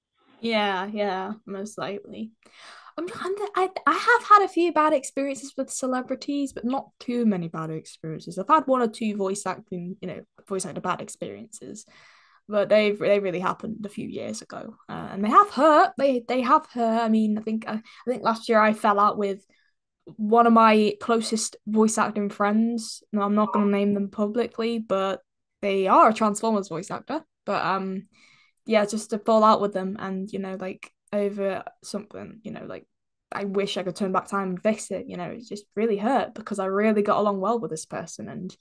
Yeah, yeah, most likely. I'm trying to, I, I have had a few bad experiences with celebrities, but not too many bad experiences. I've had one or two voice acting, you know, voice actor bad experiences, but they've they really happened a few years ago, uh, and they have hurt. They they have hurt. I mean, I think I, I think last year I fell out with one of my closest voice acting friends. No, I'm not going to name them publicly, but they are a Transformers voice actor. But um, yeah, just to fall out with them and, you know, like over something, you know, like I wish I could turn back time and fix it. You know, it just really hurt because I really got along well with this person. And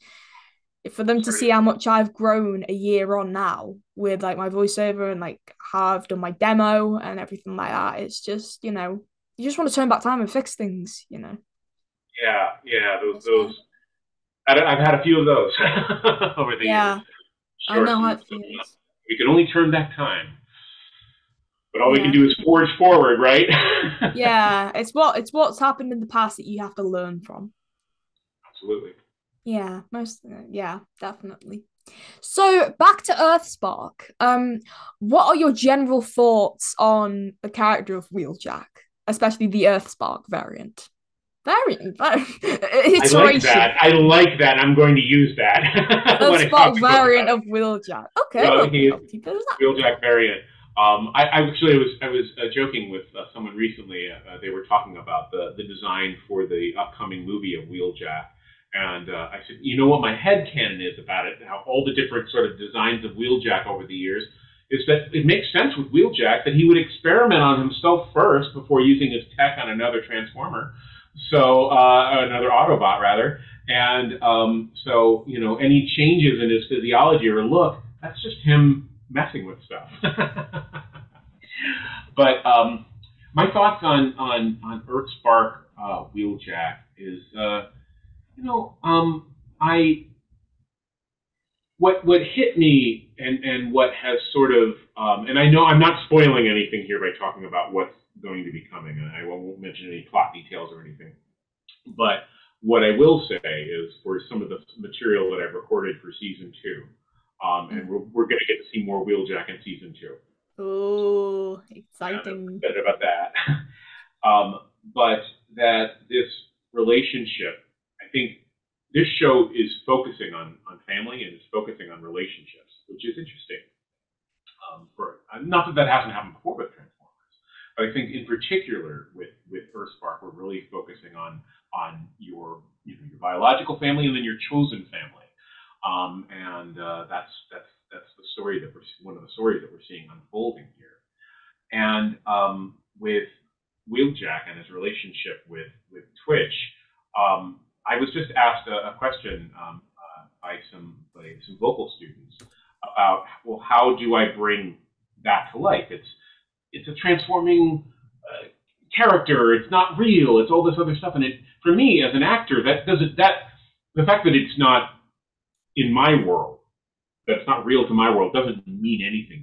for them to see how much I've grown a year on now with like my voiceover and like how I've done my demo and everything like that, it's just, you know, you just want to turn back time and fix things, you know. Yeah, yeah, those That's those. hard. I, I've had a few of those over the years. Yeah, I Short know how fuse. it feels. We can only turn back time, but all we can Yeah. do is forge forward, right? Yeah, it's what it's what's happened in the past that you have to learn from. Absolutely. Yeah, most yeah, definitely. So back to Earthspark. Um, what are your general thoughts on the character of Wheeljack, especially the Earthspark variant? Variant, I like iteration. that. I like that. I'm going to use The that when I talk Earthspark about variant that. of Wheeljack. Okay, So we'll, he is we'll keep it as that. Wheeljack variant. Um, I, I actually was I was uh, joking with uh, someone recently. Uh, they were talking about the the design for the upcoming movie of Wheeljack, and uh, I said, you know what my headcanon is about it? How all the different sort of designs of Wheeljack over the years is that it makes sense with Wheeljack that he would experiment on himself first before using his tech on another Transformer, so uh, another Autobot rather. And um, so, you know, any changes in his physiology or look, that's just him messing with stuff. But um, my thoughts on on on Earthspark uh, Wheeljack is, uh, you know, um, I what what hit me and and what has sort of um, and I know I'm not spoiling anything here by talking about what's going to be coming, and I won't mention any plot details or anything. But what I will say is, for some of the material that I've recorded for season two, um, and Mm. we're, we're going to get to see more Wheeljack in season two. Oh, And I'm exciting. excited about that. Um, but that this relationship, I think this show is focusing on, on family and is focusing on relationships, which is interesting. Um, for not that that hasn't happened before with Transformers, but I think in particular with with Earthspark, we're really focusing on on your you know, your biological family and then your chosen family, um, and uh, that's that's that's the story that we're one of the stories that we're seeing unfolding here. And um, with Wheeljack and his relationship with with Twitch, um, I was just asked a, a question um, uh, by some by some vocal students about, well, how do I bring that to life? It's it's a transforming uh, character. It's not real. It's all this other stuff. And it, for me as an actor, that doesn't that the fact that it's not in my world, that it's not real to my world, doesn't mean anything.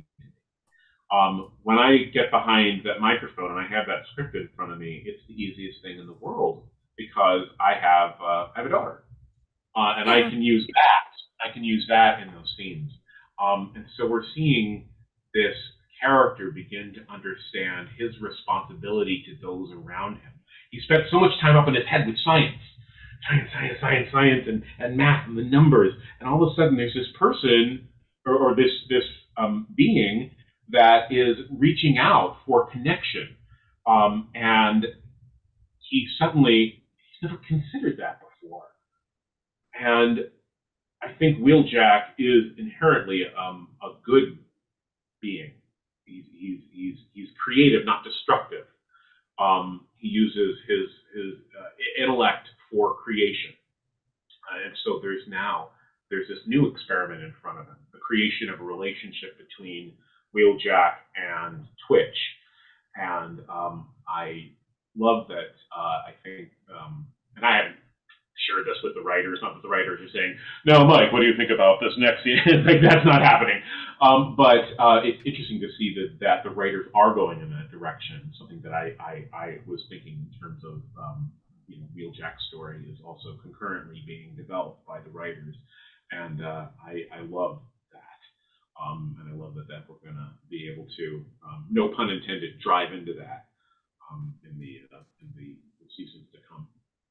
Um, when I get behind that microphone and I have that script in front of me, it's the easiest thing in the world because I have uh, I have a daughter, uh, and I Yeah. can use that. I can use that in those scenes, um, and so we're seeing this character begin to understand his responsibility to those around him. He spent so much time up in his head with science, science, science, science, science, and, and math and the numbers, and all of a sudden there's this person or, or this this um, being that is reaching out for connection, um, and he suddenly he's never considered that before, and I think Wheeljack is inherently um, a good being. He's he's he's he's creative, not destructive. Um, he uses his his uh, intellect for creation, uh, and so there's now there's this new experiment in front of him: the creation of a relationship between Wheeljack and Twitch. And um, I love that. Uh, I think, um, and I haven't shared this with the writers. Not that the writers are saying, "No, Mike, what do you think about this next scene?" Like that's not happening. Um, but uh, it's interesting to see that that the writers are going in that direction. Something that I I, I was thinking in terms of um, you know, Wheeljack's story is also concurrently being developed by the writers, and uh, I I love that. Um, and I love that, that we're going to be able to, um, no pun intended, drive into that um, in the uh, in the, the seasons to come.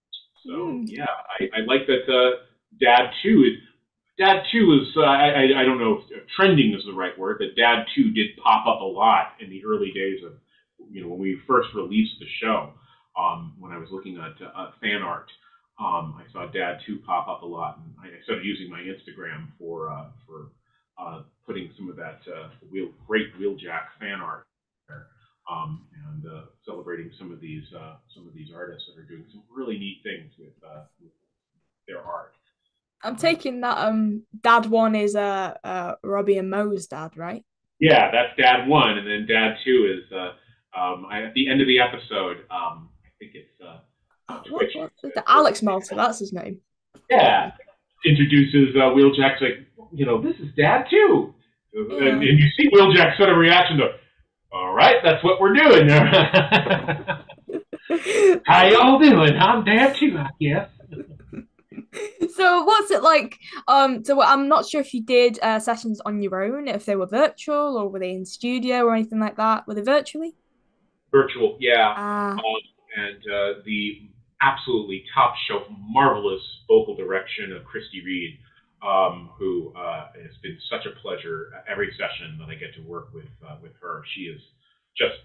So Mm. yeah, I, I like that. Uh, Dad two is Dad two is uh, I, I I don't know if trending is the right word, but Dad two did pop up a lot in the early days of, you know, when we first released the show. Um, when I was looking at uh, fan art, um, I saw Dad two pop up a lot, and I started using my Instagram for uh, for uh, putting some of that uh, wheel, great Wheeljack fan art there, um, and uh, celebrating some of these uh, some of these artists that are doing some really neat things with, uh, with their art. I'm Um, taking that um dad one is uh uh Robbie and Mo's dad, right? yeah, that's Dad one, and then Dad two is uh, um, I, at the end of the episode. Um, I think it's uh, uh, Oh, what Twitch. what the Alex Malta, that's his name. Yeah, introduces uh, Wheeljack's like, you know, this is Dad too, and, and Yeah. you see Wheeljack's sort of reaction to, all right, that's what we're doing. How y'all doing? I'm Dad too, I guess. So what's it like? Um, so I'm not sure if you did uh, sessions on your own, if they were virtual or were they in studio or anything like that. Were they virtually? Virtual, yeah. Ah, Um, and uh, the absolutely top shelf, marvelous vocal direction of Christy Reed, um, who uh, has been such a pleasure every session that I get to work with uh, with her. She is just,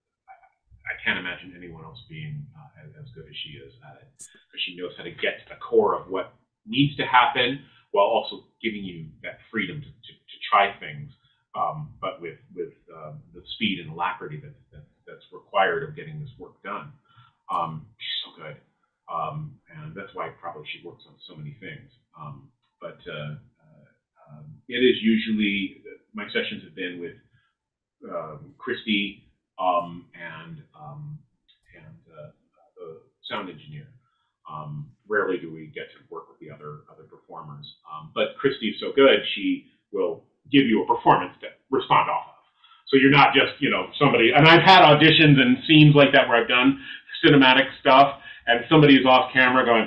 I can't imagine anyone else being uh, as, as good as she is at it. Because she knows how to get to the core of what needs to happen while also giving you that freedom to, to, to try things, um, but with with um, the speed and alacrity that, that that's required of getting this work done. Um, she's so good, um, and that's why probably she works on so many things. Um, but uh, uh, um, it is usually my sessions have been with um, Christy um, and um, and uh, the sound engineer. Um, rarely do we get to work with the other other performers, um, but Christy's so good; she will give you a performance to respond off of. So you're not just you know somebody. And I've had auditions and scenes like that where I've done cinematic stuff, and somebody is off camera going,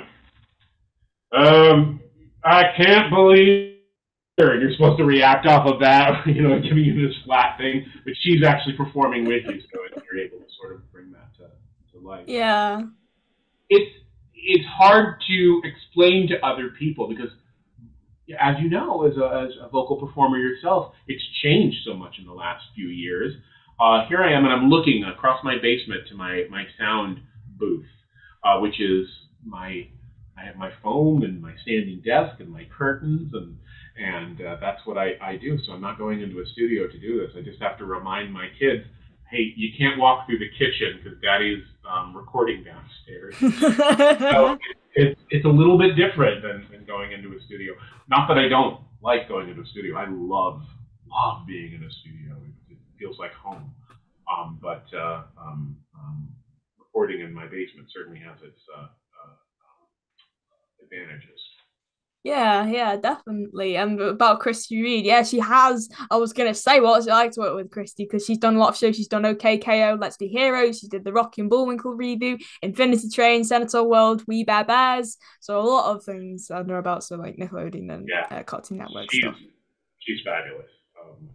um, "I can't believe." And you're supposed to react off of that, you know, giving you this flat thing, but she's actually performing with you, so you're able to sort of bring that to, to life. yeah. It's it's hard to explain to other people because, as you know, as a, as a vocal performer yourself, it's changed so much in the last few years. Uh, here I am, and I'm looking across my basement to my my sound booth, uh, which is my I have my foam and my standing desk and my curtains and and uh, that's what I, I do. So I'm not going into a studio to do this. I just have to remind my kids, hey, you can't walk through the kitchen because Daddy's um, recording downstairs. So it's it's a little bit different than, than going into a studio. Not that I don't like going into a studio. I love love being in a studio. It, it feels like home. Um, but uh, um, um, recording in my basement certainly has its uh, uh, advantages. Yeah, yeah, definitely. And about Christy Reed, yeah, she has. I was gonna say, what's it like to work with Christy? Because she's done a lot of shows. She's done OK K O, Let's Be Heroes. She did the Rocky and Bullwinkle reboot, Infinity Train, Senator World, We Bare Bears. So a lot of things I know about, so like Nickelodeon and Yeah, uh, Cartoon Network she's stuff. she's fabulous. Um,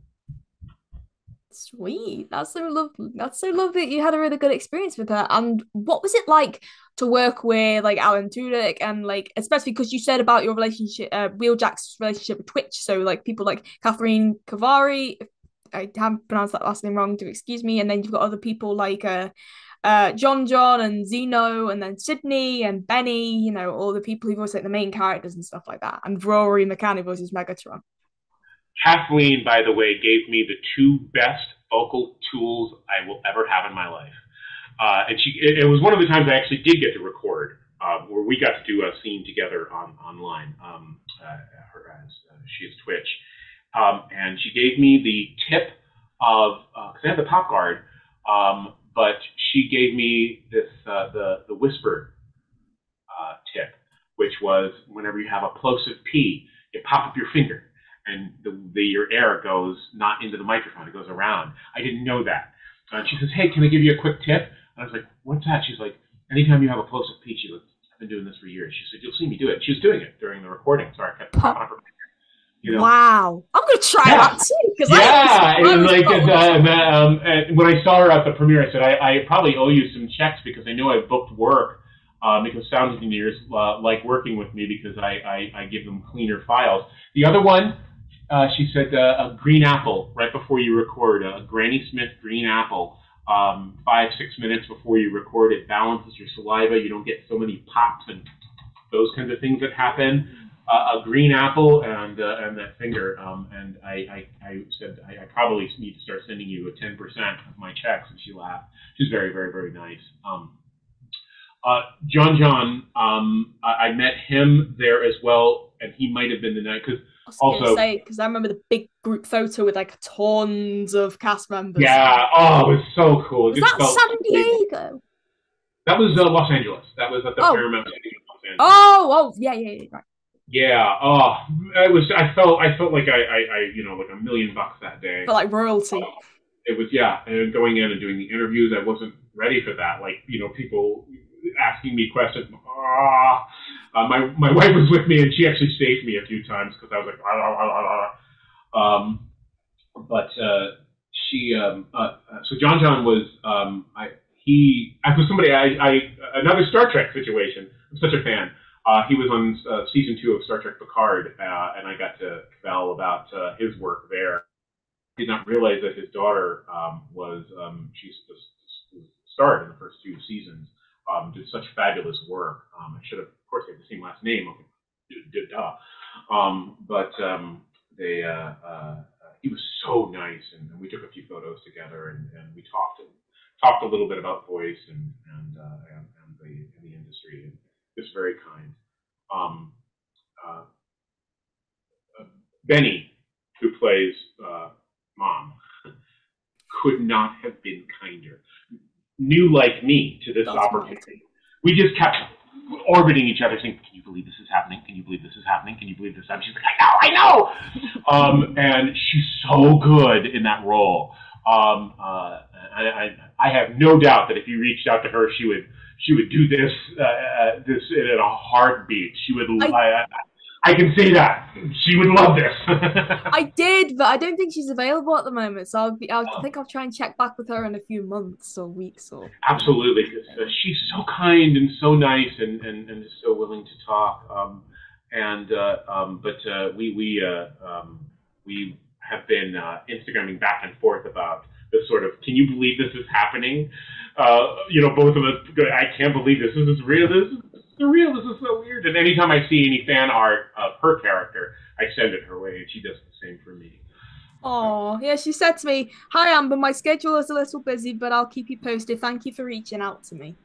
Sweet. That's so lovely. That's so lovely that you had a really good experience with her. And what was it like to work with like Alan Tudyk and like especially because you said about your relationship, uh, Wheeljack's relationship with Twitch. So like people like Catherine Kavari, if I haven't pronounced that last name wrong, to excuse me. And then you've got other people like uh, uh, John John and Zeno, and then Sydney and Benny. You know all the people who voice like the main characters and stuff like that. And Rory McCann who voices Megatron. Kathleen, by the way, gave me the two best vocal tools I will ever have in my life. Uh, and she, it, it was one of the times I actually did get to record, uh, where we got to do a scene together on online. Um, uh, her, as uh, she is Twitch, um, and she gave me the tip of because uh, I have the top guard, um, but she gave me this uh, the the whisper uh, tip, which was whenever you have a plosive P, you pop up your finger, and the, the your air goes not into the microphone, it goes around. I didn't know that. And she says, "Hey, can I give you a quick tip?" And I was like, "What's that?" She's like, "Anytime you have a plosive P," she goes, "I've been doing this for years." She said, "You'll see me do it." She was doing it during the recording. Sorry, I kept popping up her finger. You know, Wow. I'm gonna try yeah, that too because I was yeah. I And was like, not and, uh, and, um, and when I saw her at the premiere, I said, I, I probably owe you some checks because I know I booked work. Um, because sound engineers uh, like working with me because I, I, I give them cleaner files. The other one, uh, she said, uh, a green apple right before you record, a Granny Smith green apple, um, five, six minutes before you record. It balances your saliva. You don't get so many pops and those kinds of things that happen. Uh, a green apple and uh, and that finger. Um, and I, I, I said, I, I probably need to start sending you a ten percent of my checks. And she laughed. She's very, very, very nice. Um, uh, John John, um, I, I met him there as well, and he might have been the night because I was gonna also, say because I remember the big group photo with like tons of cast members. yeah, oh, it was so cool. It Was just that felt San so big. Diego? That was uh, Los Angeles. That was at the Oh, Paramount Studio in Los Angeles. oh, oh, yeah, yeah, yeah, right. Yeah. Oh, I was. I felt. I felt like I, I, I you know, like a million bucks that day. For like royalty. It was, yeah, and going in and doing the interviews, I wasn't ready for that. Like, you know, people, asking me questions. Ah. Uh, my my wife was with me, and she actually saved me a few times because I was like, ah, ah, ah, ah. um, but uh, she um, uh, so John John was um, I he I was somebody I, I another Star Trek situation. I'm such a fan. Uh, he was on uh, season two of Star Trek Picard, uh, and I got to tell about uh, his work there. Did not realize that his daughter um, was um, she's the, the starred in the first two seasons. Um, did such fabulous work. Um, I should have, of course, they had the same last name. Okay, duh. Um, but um, they, uh, uh, he was so nice, and, and we took a few photos together, and, and we talked talked a little bit about voice and and, uh, and, and the and the industry. And just very kind. Um, uh, uh, Benny, who plays uh, Mom, could not have been kinder. New like me to this That's opportunity. We just kept orbiting each other, saying, "Can you believe this is happening? Can you believe this is happening? Can you believe this?" She's like, "I know, I know." um, and she's so good in that role. Um, uh, I, I, I have no doubt that if you reached out to her, she would she would do this uh, uh, this in a heartbeat. She would. I, I, I can say that she would love this. I did, but I don't think she's available at the moment. So I'll be. I'll, I think I'll try and check back with her in a few months or weeks or. Absolutely, because uh, she's so kind and so nice and, and, and just so willing to talk. Um, and uh, um, but uh, we we uh, um, we have been uh, Instagramming back and forth about this sort of. Can you believe this is happening? Uh, you know, both of us. I can't believe this. This is real. This is surreal. This is so weird. And anytime I see any fan art of her character, I send it her way, and she does the same for me. Oh, yeah, she said to me, "Hi, Amber, my schedule is a little busy, but I'll keep you posted. Thank you for reaching out to me."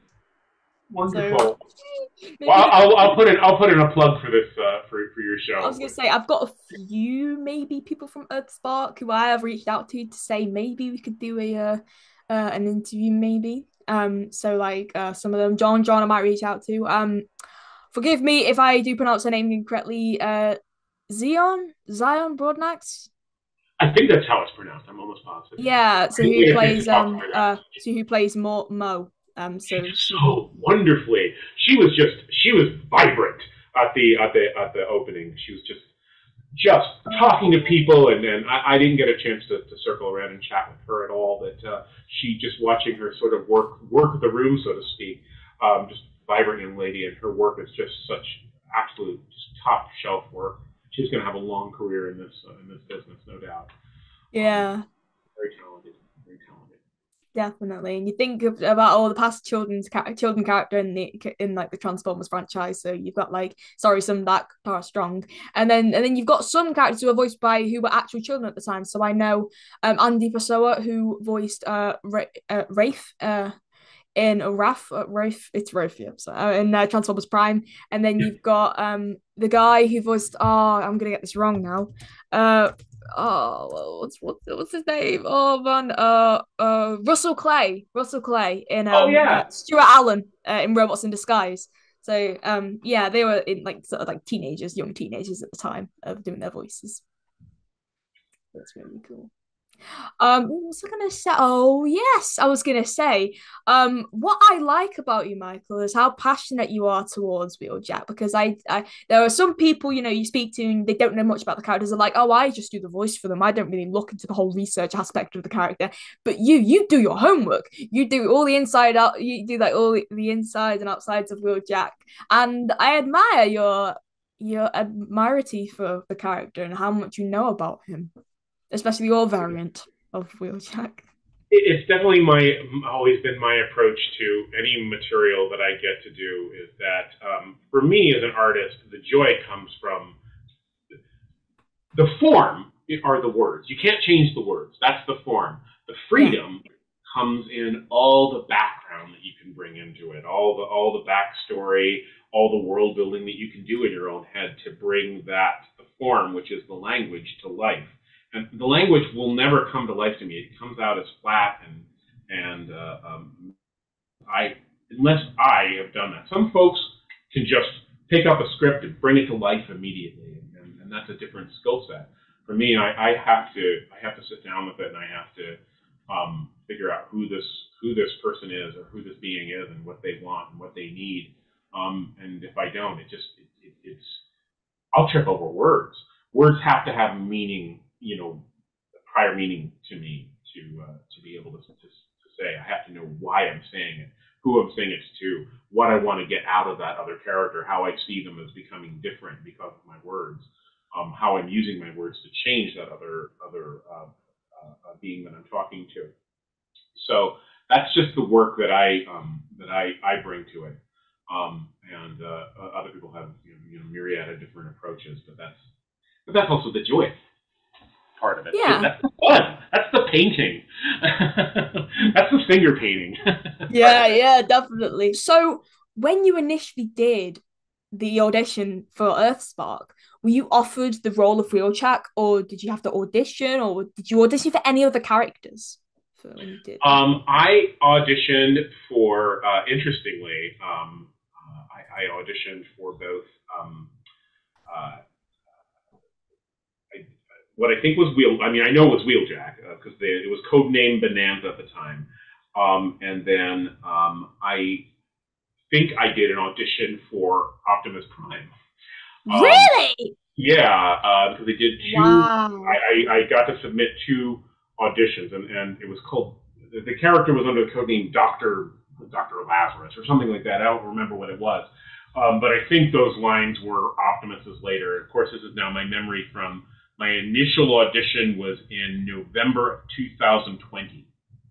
So Wonderful. maybe Well, I'll, I'll put in I'll put in a plug for this uh, for for your show. I was gonna say I've got a few maybe people from Earthspark who I have reached out to to say maybe we could do a uh, uh, an interview maybe. Um, so like uh, some of them, John, John, I might reach out to. Um, forgive me if I do pronounce her name incorrectly. Uh, Zion, Zion Broadnax. I think that's how it's pronounced. I'm almost positive. Yeah, so who plays um uh so who plays Mo Mo. Um, so she did so wonderfully. She was just she was vibrant at the at the at the opening. She was just just talking to people, and then I, I didn't get a chance to, to circle around and chat with her at all. But uh, she just watching her sort of work work the room, so to speak. Um, just vibrant young lady, and her work is just such absolute just top shelf work. She's going to have a long career in this uh, in this business, no doubt. yeah. Um, very talented, very talented. Definitely, and you think of, about all the past children's children character in the in like the Transformers franchise. So you've got like sorry, some that are strong, and then and then you've got some characters who are voiced by who were actual children at the time. So I know um, Andy Pessoa who voiced uh, Ra- uh Rafe uh in Raph uh, Rafe it's Rafe yeah so, uh, in uh, Transformers Prime, and then you've got um the guy who voiced oh I'm gonna get this wrong now uh oh what's what's what's his name oh man uh uh Russell Clay Russell Clay in Oh um uh, yeah. Stuart Allen uh, in Robots in Disguise. So um yeah, they were in like sort of like teenagers, young teenagers at the time of doing their voices. That's really cool. Um, what was I gonna say? Oh, yes, I was gonna say. Um, what I like about you, Michael, is how passionate you are towards Wheeljack. Because I, I, there are some people, you know, you speak to and they don't know much about the characters. They're like, oh, I just do the voice for them. I don't really look into the whole research aspect of the character. But you, you do your homework. You do all the inside out. You do like all the, the insides and outsides of Wheeljack, and I admire your your admirity for the character and how much you know about him, especially your variant of Wheeljack. It's definitely my always been my approach to any material that I get to do is that um, for me as an artist, the joy comes from the form are the words. You can't change the words. That's the form. The freedom yeah. comes in all the background that you can bring into it, all the all the backstory, all the world building that you can do in your own head to bring that the form, which is the language, to life. And the language will never come to life to me. It comes out as flat and and uh, um, I unless I have done that. Some folks can just pick up a script and bring it to life immediately, and, and that's a different skill set. For me, I, I have to I have to sit down with it, and I have to um, figure out who this who this person is or who this being is and what they want and what they need. Um, and if I don't, it just it, it, it's I'll trip over words. Words have to have meaning, you know, prior meaning to me to uh, to be able to, to to say. I have to know why I'm saying it, who I'm saying it to, what I want to get out of that other character, how I see them as becoming different because of my words, um, how I'm using my words to change that other other uh, uh, being that I'm talking to. So that's just the work that I um, that I, I bring to it. Um, and uh, other people have you know, you know myriad of different approaches, but that's but that's also the joy part of it. Yeah. That's the fun. That's the painting. That's the finger painting. Yeah, yeah, definitely. So when you initially did the audition for Earthspark, were you offered the role of Wheeljack, or did you have to audition, or did you audition for any other characters for when you did? Um, I auditioned for, uh, interestingly, um, uh, I, I auditioned for both um, uh, I, what I think was Wheel. I mean, I know it was Wheeljack because uh, it was codenamed Bonanza at the time, um, and then um, I think I did an audition for Optimus Prime. Um, Really? Yeah, uh, because they did two. Wow. I, I, I got to submit two auditions, and, and it was called. The, the character was under the codename Doctor Doctor Lazarus or something like that. I don't remember what it was, um, but I think those lines were Optimus's later. Of course, this is now my memory from my initial audition was in November of two thousand twenty.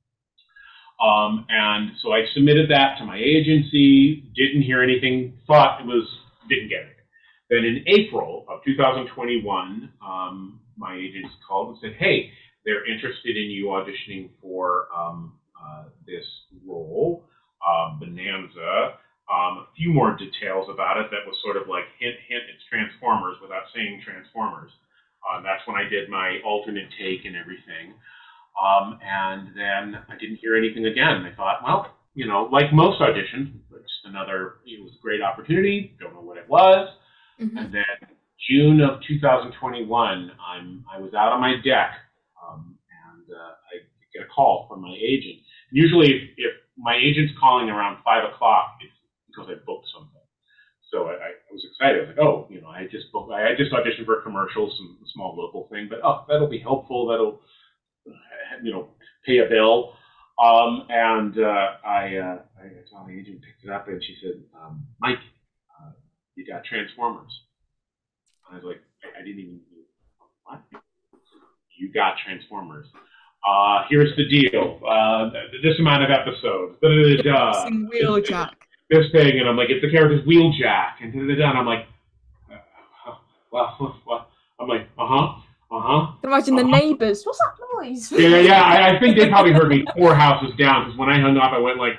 Um, and so I submitted that to my agency, didn't hear anything, thought it was, didn't get it. Then in April of two thousand twenty-one, um, my agents called and said, hey, they're interested in you auditioning for um, uh, this role, uh, Bonanza. Um, a few more details about it that was sort of like hint, hint, it's Transformers without saying Transformers. Uh, that's when I did my alternate take and everything. Um, and then I didn't hear anything again. I thought, well, you know, like most auditions, just another, it was a great opportunity. Don't know what it was. Mm-hmm. And then June of two thousand twenty-one, I'm, I was out on my deck, um, and uh, I get a call from my agent. Usually if, if my agent's calling around five o'clock, it's because I booked something. So I, I was excited. I was like, oh, you know, I just booked, I just auditioned for a commercial, some small local thing, but oh, that'll be helpful. That'll, you know, pay a bill. Um, and uh, I, uh, I saw the agent picked it up, and she said, um, Mike, uh, you got Transformers. And I was like, I, I didn't even, what? You got Transformers. Uh, here's the deal. Uh, this amount of episodes. Da, da, da, da. Wheeljack. This thing, and I'm like, if the character's Wheeljack, and da, da, da, and I'm like, uh, well, well, I'm like, uh-huh. Uh-huh. I can imagine uh-huh. the neighbors. What's that noise? Yeah, yeah. I, I think they probably heard me four houses down because when I hung up, I went like,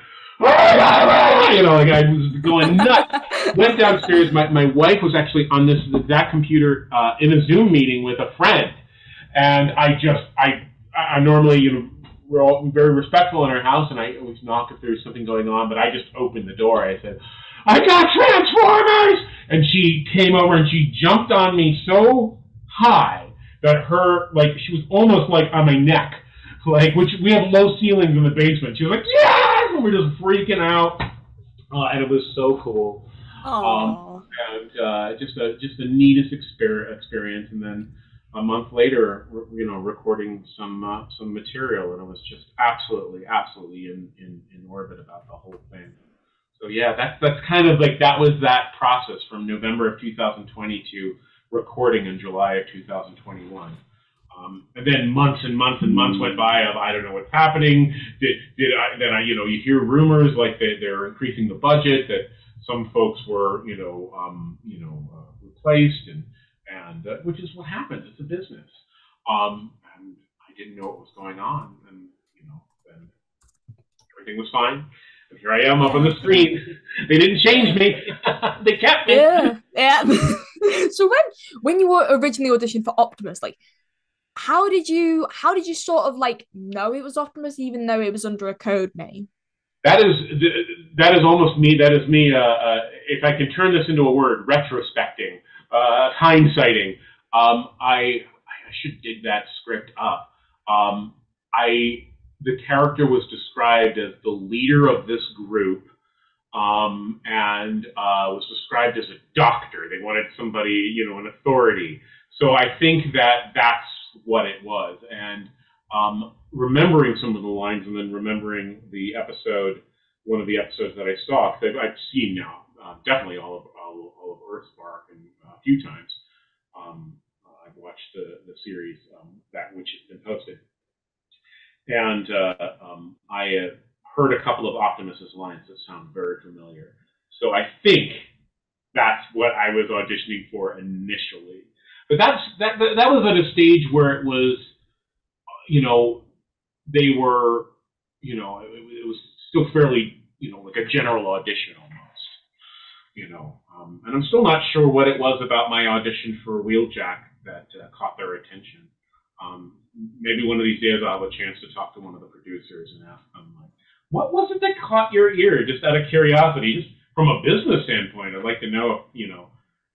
you know, like I was going nuts. Went downstairs. My my wife was actually on this exact computer uh, in a Zoom meeting with a friend, and I just I I normally you know we're all very respectful in our house, and I always knock if there's something going on, but I just opened the door. I said, I got Transformers, and she came over and she jumped on me so high that her, like, she was almost, like, on my neck. Like, which, we have low ceilings in the basement. She was like, yes! And we're just freaking out. Uh, and it was so cool. Um, and uh, just a, just the neatest exper- experience. And then a month later, you know, recording some uh, some material. And it was just absolutely, absolutely in, in, in orbit about the whole thing. So, yeah, that's, that's kind of, like, that was that process from November of two thousand twenty to recording in July of two thousand twenty-one. Um, and then months and months and months went by of I don't know what's happening. Did did I then I you know you hear rumors like that they're increasing the budget, that some folks were you know um, you know uh, replaced, and and uh, which is what happens. It's a business. Um, and I didn't know what was going on, and you know then everything was fine. And here I am up on the screen. They didn't change me. They kept me. Yeah, yeah. So when when you were originally auditioned for Optimus, like, how did you how did you sort of like know it was Optimus, even though it was under a code name? That is that is almost me. That is me. Uh, uh, if I can turn this into a word, retrospecting, uh, hindsighting. Um, I I should dig that script up. Um, I the character was described as the leader of this group, um, and uh, was described as a doctor. They wanted somebody, you know, an authority. So I think that that's what it was. And um, remembering some of the lines and then remembering the episode, one of the episodes that I saw, because I've, I've seen now uh, definitely all of, all, all of Earthspark and uh, a few times. Um, uh, I've watched the, the series um, that which has been posted. And uh, um, I uh, heard a couple of Optimus's lines that sound very familiar. So I think that's what I was auditioning for initially. But that's that. That was at a stage where it was, you know, they were, you know, it, it was still fairly, you know, like a general audition almost, you know. Um, and I'm still not sure what it was about my audition for Wheeljack that uh, caught their attention. Um, maybe one of these days I'll have a chance to talk to one of the producers and ask them, like, what was it that caught your ear? Just out of curiosity, just from a business standpoint, I'd like to know if, you know,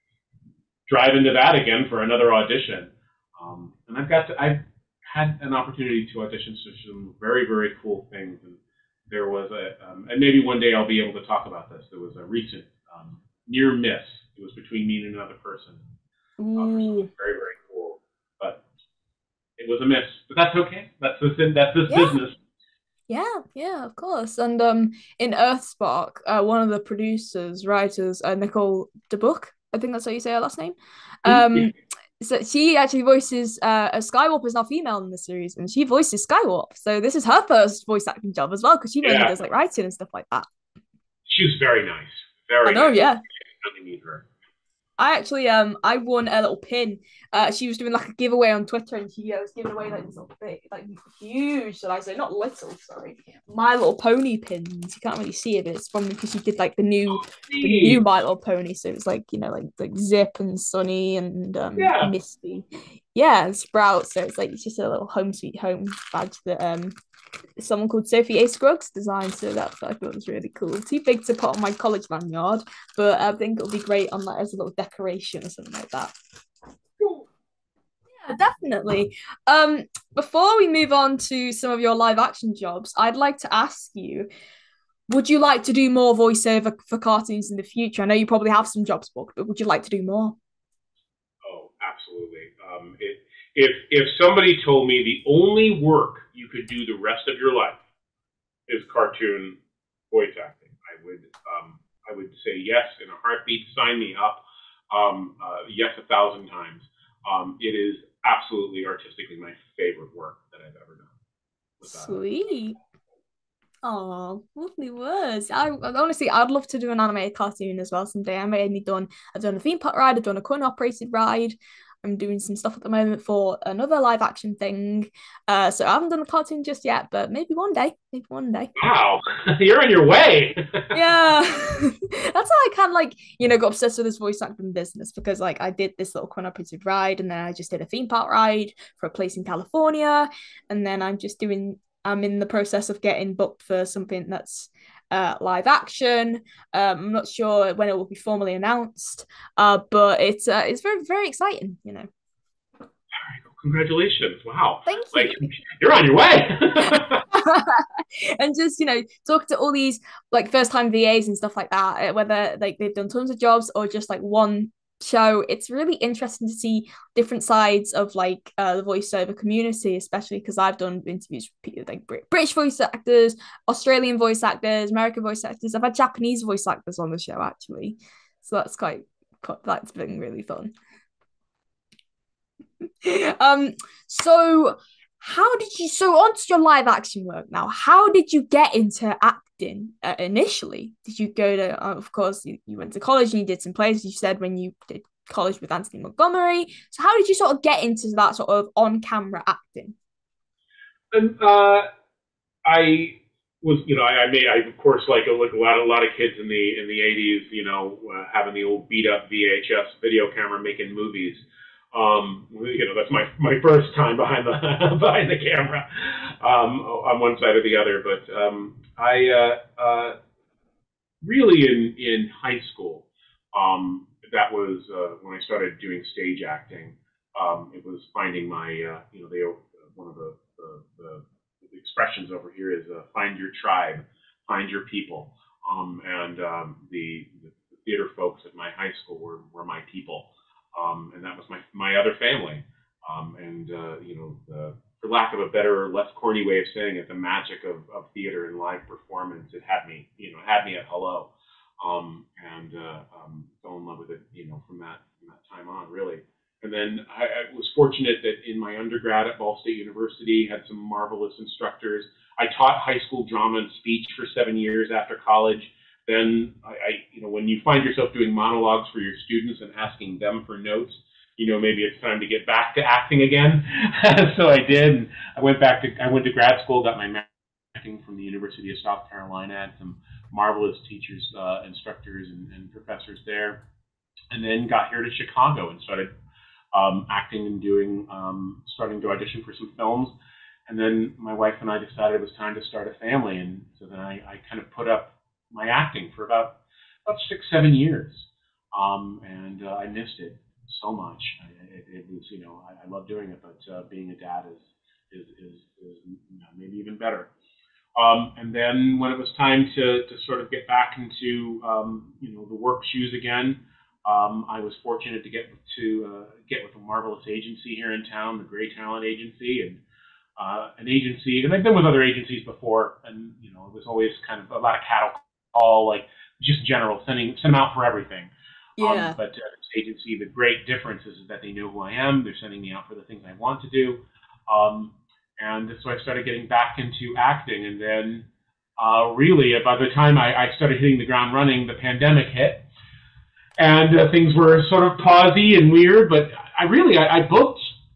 drive into that again for another audition. Um, and I've got to, I've had an opportunity to audition for some very, very cool things. And there was a, um, and maybe one day I'll be able to talk about this. There was a recent um, near miss. It was between me and another person uh, for something Ooh. very, very cool. But it was a miss. But that's okay. That's this, that's this Yeah, business. yeah, yeah, of course. And um, in Earthspark, uh, one of the producers, writers, uh, Nicole DeBook, I think that's how you say her last name. Yeah. Um, so she actually voices uh, a Skywarp is now female in the series, and she voices Skywarp. So this is her first voice acting job as well, because she mainly Yeah. does like writing and stuff like that. She was very nice. I Very know, nice. yeah. Nothing meet her. I actually um I won a little pin. Uh, she was doing like a giveaway on Twitter, and she uh, was giving away like this little bit, like huge. Should I say not little? Sorry, My Little Pony pins. You can't really see it, but it's from because she did like the new the new Neat. My Little Pony. So it was like you know like like Zip and Sunny and um Yeah. Misty, yeah, and Sprout. So it's like it's just a little home sweet home badge that um someone called Sophie A. Scruggs designed. So that's I thought was really cool. Too big to put on my college lanyard, but I think it'll be great on like as a little decoration or something like that. Cool. Yeah, definitely. Um, before we move on to some of your live action jobs, I'd like to ask you, would you like to do more voiceover for cartoons in the future? I know you probably have some jobs booked, but would you like to do more? Oh, absolutely. Um, it, if if somebody told me the only work you could do the rest of your life is cartoon voice acting, I would um, I would say yes in a heartbeat. Sign me up. Um, uh, yes, a thousand times. Um, it is absolutely artistically my favorite work that I've ever done. Without a Sweet. Oh, lovely words. I honestly, I'd love to do an animated cartoon as well someday. I mainly done, I've done a theme park ride, I've done a coin operated ride. I'm doing some stuff at the moment for another live action thing. Uh, so I haven't done a cartoon just yet, but maybe one day, maybe one day. wow, you're on your way. Yeah, that's how I kind of like, you know, got obsessed with this voice acting business because like I did this little coin operated ride and then I just did a theme park ride for a place in California. And then I'm just doing, I'm in the process of getting booked for something that's uh, live action. Um, I'm not sure when it will be formally announced, uh, but it's uh, it's very, very exciting, you know. Congratulations! Wow, Thank like you. you're on your way. And just you know talk to all these like first time V As and stuff like that, uh, whether like they've done tons of jobs or just like one show. It's really interesting to see different sides of like uh, the voiceover community, especially because I've done interviews with people like Brit- British voice actors, Australian voice actors, American voice actors. I've had Japanese voice actors on the show actually, so that's quite that's been really fun. um, so how did you so on to your live action work now? How did you get into acting uh, initially? Did you go to uh, of course you, you went to college and you did some plays, you said when you did college with Anthony Montgomery. So how did you sort of get into that sort of on-camera acting? and uh, I was, you know, I, I made, I of course, like a, like a lot, a lot of kids in the in the eighties, you know, uh, having the old beat up V H S video camera making movies. Um, you know, that's my my first time behind the behind the camera, um, on one side or the other. But um, I uh, uh, really in in high school, um, that was uh, when I started doing stage acting. Um, it was finding my, uh, you know, they one of the the, the the expressions over here is uh, find your tribe, find your people. Um, and um, the, the theater folks at my high school were, were my people. Um, and that was my, my other family. Um, and, uh, you know, the, for lack of a better, less corny way of saying it, the magic of, of theater and live performance, it had me, you know, had me at hello. Um, and uh, um, fell in love with it, you know, from that, from that time on, really. And then I, I was fortunate that in my undergrad at Ball State University, had some marvelous instructors. I taught high school drama and speech for seven years after college. Then I, I, you know, when you find yourself doing monologues for your students and asking them for notes, you know, maybe it's time to get back to acting again. So I did. And I went back to, I went to grad school, got my master's acting from the University of South Carolina, had some marvelous teachers, uh, instructors, and, and professors there. And then got here to Chicago and started um, acting and doing, um, starting to audition for some films. And then my wife and I decided it was time to start a family. And so then I, I kind of put up my acting for about, about six, seven years. Um, and uh, I missed it so much. I, it, it was, you know, I, I love doing it, but uh, being a dad is, is, is, is you know, maybe even better. Um, and then when it was time to, to sort of get back into, um, you know, the work shoes again, um, I was fortunate to get to uh, get with a marvelous agency here in town, the Gray Talent Agency, and uh, an agency, and I've been with other agencies before, and you know, it was always kind of a lot of cattle call, like just general sending send them out for everything. Yeah. Um, but uh, this agency, the great difference is that they know who I am. They're sending me out for the things I want to do. Um, and so I started getting back into acting. And then uh, really, by the time I, I started hitting the ground running, the pandemic hit. And uh, things were sort of pausey and weird. But I really, I, I booked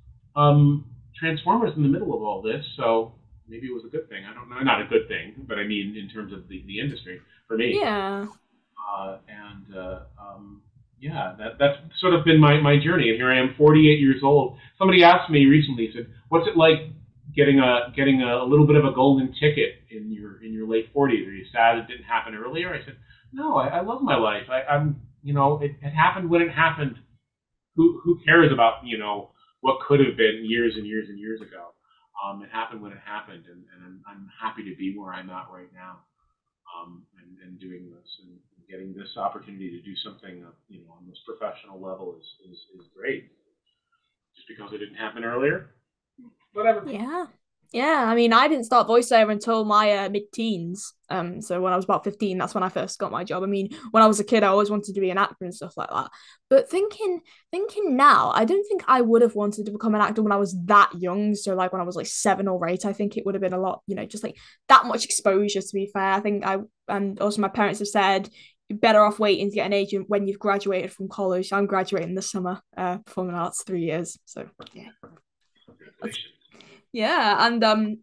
um, Transformers in the middle of all this. So maybe it was a good thing. I don't know. Not a good thing, but I mean, in terms of the, the industry for me. Yeah. Uh, and uh, um, yeah, that, that's sort of been my, my journey. And here I am, forty-eight years old. Somebody asked me recently, said, "What's it like getting a getting a, a little bit of a golden ticket in your in your late forties? Are you sad it didn't happen earlier?" I said, "No, I, I love my life. I, I'm, you know, it, it happened when it happened. Who who cares about, you know, what could have been years and years and years ago? Um, it happened when it happened, and, and I'm I'm happy to be where I'm at right now." Um, and, and doing this and getting this opportunity to do something, uh, you know, on this professional level is, is, is great. Just because it didn't happen earlier, whatever. Yeah. Yeah, I mean, I didn't start voiceover until my uh, mid-teens. Um, so when I was about fifteen, that's when I first got my job. I mean, when I was a kid, I always wanted to be an actor and stuff like that. But thinking, thinking now, I don't think I would have wanted to become an actor when I was that young. So like when I was like seven or eight, I think it would have been a lot, you know, just like that much exposure. To be fair, I think I and also my parents have said you're better off waiting to get an agent when you've graduated from college. I'm graduating this summer, uh, performing arts, three years. So yeah. Congratulations. Yeah, and um,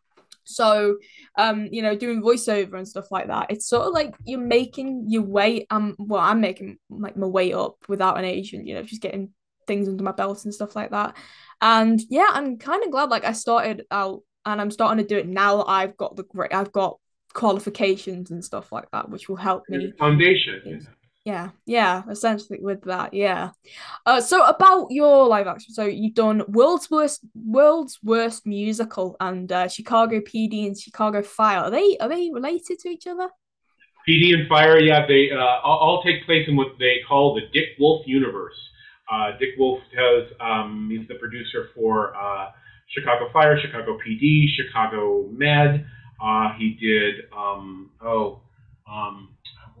so um, you know, doing voiceover and stuff like that, it's sort of like you're making your way. Um, well, I'm making like my way up without an agent. You know, just getting things under my belt and stuff like that. And yeah, I'm kind of glad. Like I started out, and I'm starting to do it now. I've got the great. I've got qualifications and stuff like that, which will help me. Foundation. Yeah, yeah, essentially with that, yeah. Uh, so about your live action, so you've done World's Worst, World's Worst Musical, and uh, Chicago P D and Chicago Fire. Are they are they related to each other? P D and Fire, yeah, they uh, all, all take place in what they call the Dick Wolf universe. Uh, Dick Wolf has um, he's the producer for uh, Chicago Fire, Chicago P D, Chicago Med. Uh, he did um, oh. Um,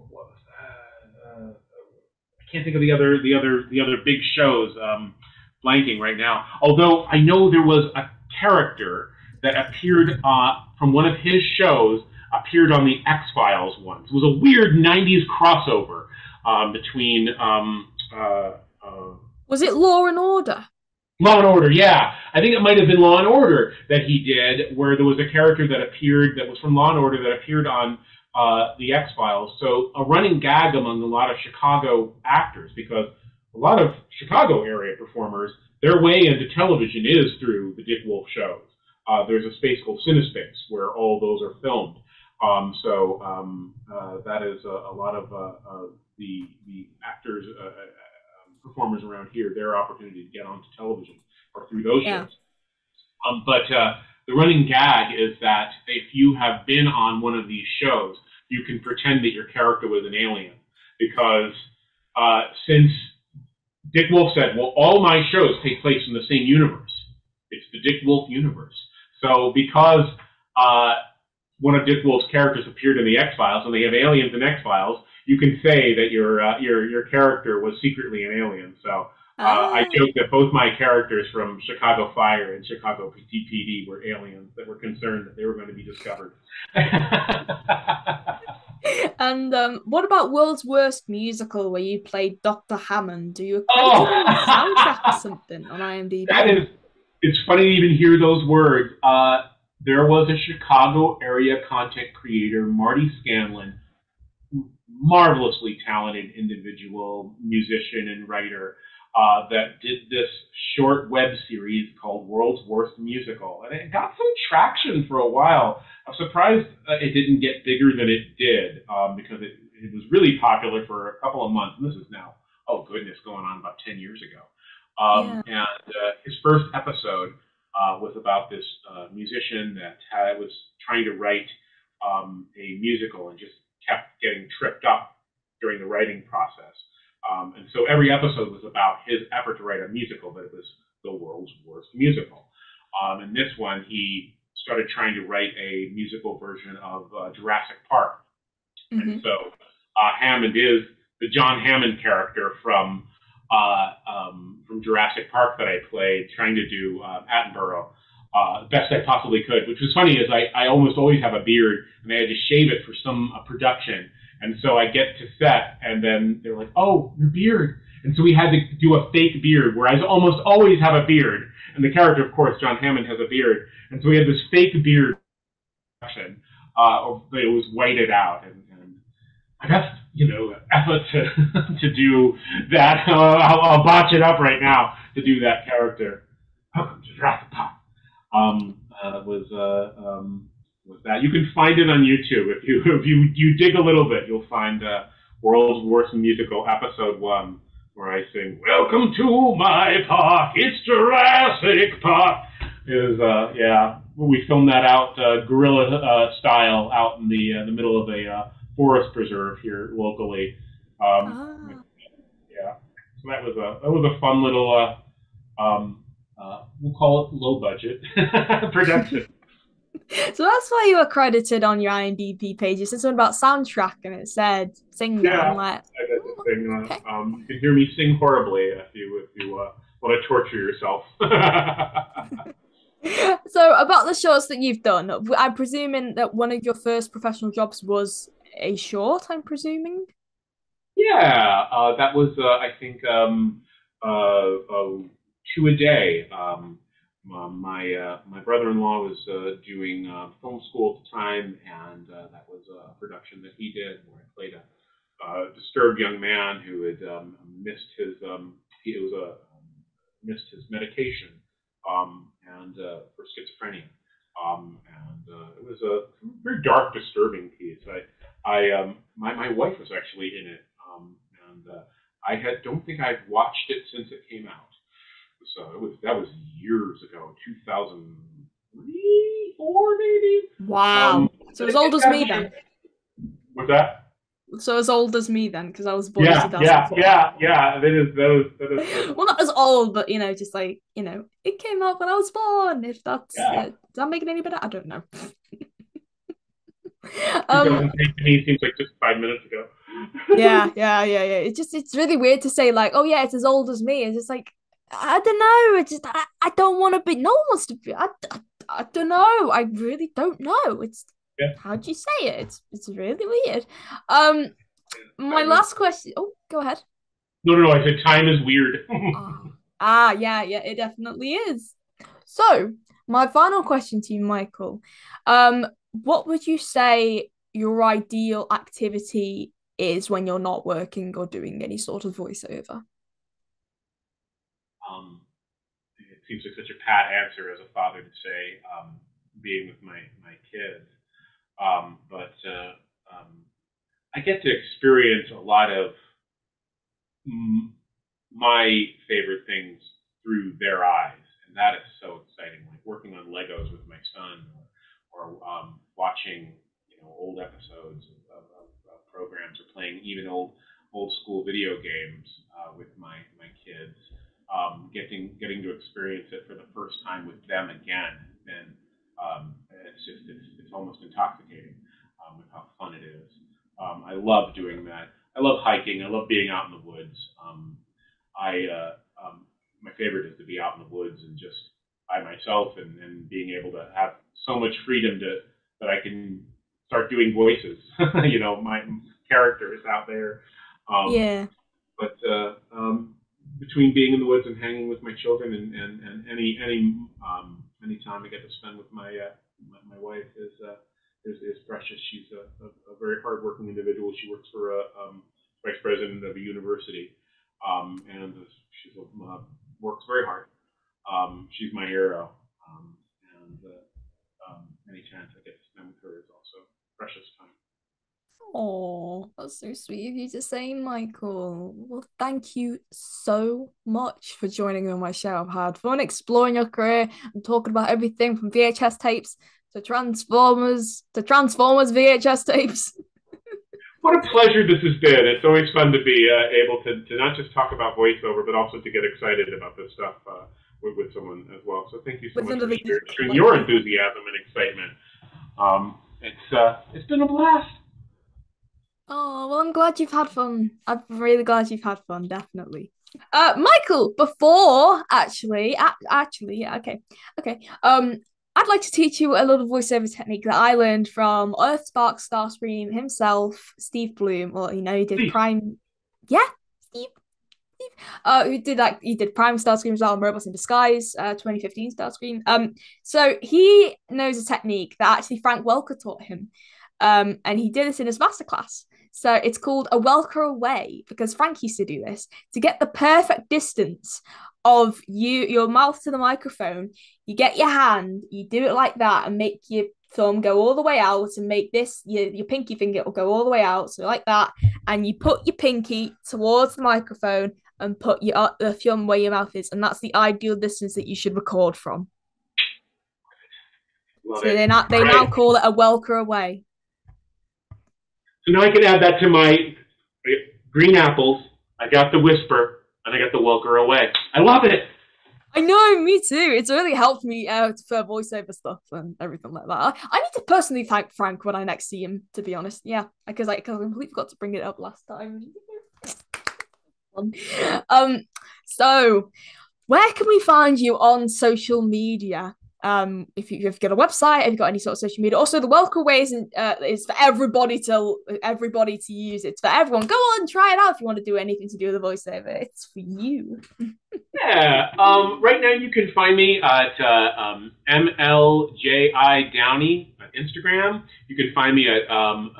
I can't think of the other the other the other big shows. Um, blanking right now. Although I know there was a character that appeared uh, from one of his shows appeared on the X-Files once. It was a weird nineties crossover um, between. Um, uh, uh, was it Law and Order? Law and Order, yeah. I think it might have been Law and Order that he did, where there was a character that appeared that was from Law and Order that appeared on uh, the X-Files. So a running gag among a lot of Chicago actors, because a lot of Chicago area performers, their way into television is through the Dick Wolf shows. Uh, there's a space called Cinespace where all those are filmed. Um, so um, uh, that is a, a lot of uh, uh, the the actors, uh, uh, performers around here, their opportunity to get onto television or through those Yeah. shows. Um, but uh, the running gag is that if you have been on one of these shows, you can pretend that your character was an alien because uh, since Dick Wolf said, well, all my shows take place in the same universe. It's the Dick Wolf universe. So because uh, one of Dick Wolf's characters appeared in the X-Files, and they have aliens in X-Files, you can say that your uh, your your character was secretly an alien. So uh, I Ah. joke that both my characters from Chicago Fire and Chicago P T P D were aliens that were concerned that they were going to be discovered. And um, what about World's Worst Musical, where you played Doctor Hammond? Do you accredited on the soundtrack or Oh, something on that IMDb? is, it's funny to even hear those words. Uh, there was a Chicago area content creator, Marty Scanlon, marvelously talented individual, musician, and writer uh, that did this short web series called World's Worst Musical. And it got some traction for a while. I'm surprised uh, it didn't get bigger than it did um, because it, it was really popular for a couple of months. And this is now, oh goodness, going on about ten years ago. Um, Yeah. and uh, his first episode uh, was about this uh, musician that had, was trying to write um, a musical and just kept getting tripped up during the writing process. Um, and so every episode was about his effort to write a musical, but it was the world's worst musical. Um, and this one, he started trying to write a musical version of uh, Jurassic Park. And Mm-hmm. so uh, Hammond is the John Hammond character from uh, um, from Jurassic Park that I played, trying to do uh, Attenborough uh, best I possibly could. Which was funny is I, I almost always have a beard, and I had to shave it for some uh, production. And so I get to set, and then they're like, "Oh, your beard." And so we had to do a fake beard, where I almost always have a beard. And the character, of course, John Hammond, has a beard. And so we had this fake beard production. Uh, it was whited out, and, and I got, you know, effort to to do that. Uh, I'll, I'll botch it up right now to do that character. Welcome to Jurassic Park. Um, uh, was uh, um, was that you can find it on YouTube if you if you you dig a little bit, you'll find uh, World's Worst Musical Episode One, where I sing "Welcome to my park, it's Jurassic Park." Is uh, yeah, we filmed that out uh, guerrilla uh, style out in the uh, the middle of a uh, forest preserve here locally. Um, Ah. yeah, so that was a that was a fun little uh, um, uh, we'll call it low budget production. So that's why you were credited on your IMDb page. It said something about soundtrack and it said singer. I'm Yeah, like, I got to "Mm, sing. okay." Uh, um, you can hear me sing horribly if you if you uh, want to torture yourself. So about the shorts that you've done, I'm presuming that one of your first professional jobs was a short, I'm presuming. Yeah, uh, that was uh, I think um, uh, uh, two a day. Um, uh, my uh, my brother-in-law was uh, doing uh, film school at the time, and uh, that was a production that he did where I played a uh, disturbed young man who had um, missed his um, he was a um, missed his medication um, and uh, for schizophrenia. Um, and uh, it was a very dark, disturbing piece. I, I, um, my, my wife was actually in it, um, and uh, I had don't think I've watched it since it came out. So it was that was years ago, two thousand three, four maybe. Um, Wow. So but as it, old it as got me me. then. What's that? So as old as me then, because I was born in Yeah, yeah, two thousand four. yeah, yeah. That is that is that is. That is Well, not as old, but you know, just like, you know, it came out when I was born. If that's yeah. uh, does that make it any better? I don't know. Um, two thousand three to me seems like just five minutes ago. yeah, yeah, yeah, yeah. It's just it's really weird to say like, oh yeah, it's as old as me. It's just like I don't know. It's just I, I don't want to be. No one wants to be. I, I, I don't know. I really don't know. It's Yeah, how do you say it? It's it's really weird. Um, my time is. last question. Oh, go ahead. No, no, no. I said time is weird. Ah, ah, yeah, yeah. It definitely is. So, my final question to you, Michael. Um, what would you say your ideal activity is when you're not working or doing any sort of voiceover? um, it seems like such a pat answer as a father to say um, being with my my kids, um, but uh, um, I get to experience a lot of mm, my favorite things through their eyes, and that is so exciting. Like working on Legos with my son, or, or um, watching you know old episodes of, of, of programs, or playing even old old school video games uh, with my my kids. Um, getting getting to experience it for the first time with them again, and um, it's just it's, it's almost intoxicating um, with how fun it is. Um, I love doing that. I love hiking. I love being out in the woods. Um, I uh, um, my favorite is to be out in the woods and just by myself, and, and being able to have so much freedom to that I can start doing voices. you know, my characters out there. Um, Yeah. but uh, um, between being in the woods and hanging with my children, and, and, and any any um, any time I get to spend with my uh, my, my wife is, uh, is is precious. She's a, a, a very hardworking individual. She works for a um, vice president of a university, um, and she's a, uh, works very hard. Um, she's my hero, um, and uh, um, any chance I get to spend with her is also precious time. Oh, that's so sweet of you to say, Michael. Well, thank you so much for joining me on my show. I've had fun exploring your career and talking about everything from V H S tapes to Transformers to Transformers V H S tapes. What a pleasure this has been. It's always fun to be uh, able to, to not just talk about voiceover, but also to get excited about this stuff uh, with, with someone as well. So thank you so With much for another sharing, geek sharing like your me. enthusiasm and excitement. Um, it's uh, it's been a blast. Oh, well, I'm glad you've had fun. I'm really glad you've had fun, definitely. Uh, Michael, before actually, a- actually, yeah, okay, okay. Um, I'd like to teach you a little voiceover technique that I learned from Earthspark Starscream himself, Steve Bloom, or you know, he did Please. Prime, yeah, Steve, Steve, uh, who did like he did Prime Starscream as well, and Robots in Disguise, uh, twenty fifteen Starscream. Um, so he knows a technique that actually Frank Welker taught him, um, and he did this in his masterclass. So it's called a Welker away because Frank used to do this to get the perfect distance of you, your mouth to the microphone. You get your hand, you do it like that, and make your thumb go all the way out, and make this your, your pinky finger will go all the way out, so like that. And you put your pinky towards the microphone and put your uh, the thumb where your mouth is, and that's the ideal distance that you should record from. Love So it. they now they All now right. call it a Welker away. So now I can add that to my green apples. I got the whisper, and I got the Welker away. I love it. I know, me too. It's really helped me out for voiceover stuff and everything like that. I, I need to personally thank Frank when I next see him, to be honest. Yeah, because I, cause I completely forgot to bring it up last time. um, so where can we find you on social media? Um, if, you, if you've got a website, if you've got any sort of social media. Also, the welcome way isn't uh, is for everybody to everybody to use. It's for everyone. Go on, try it out if you want to do anything to do with the voiceover. It's for you. Yeah. Um, right now you can find me at uh, um, M L J I Downey on Instagram. You can find me at um,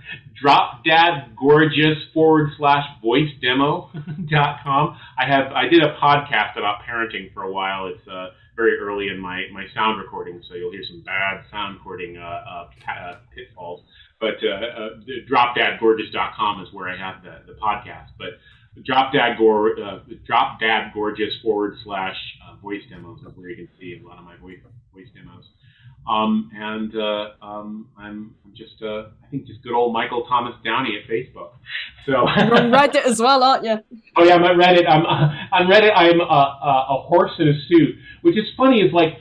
dropdadgorgeous forward slash voice demo dot com. I have I did a podcast about parenting for a while. It's uh, very early in my, my sound recording, so you'll hear some bad sound recording uh, uh, uh, pitfalls. But uh, uh, drop dad gorgeous dot com is where I have the, the podcast. But Drop Dad Gore, uh, Drop Dad Gorgeous forward slash uh, voice demos is where you can see a lot of my voice voice demos. Um, and uh, um, I'm just, uh, I think, just good old Michael Thomas Downey at Facebook. So you're on Reddit as well, aren't you? Oh yeah, I'm at Reddit. I'm uh, on Reddit. I'm a, a, a horse in a suit, which is funny. Is like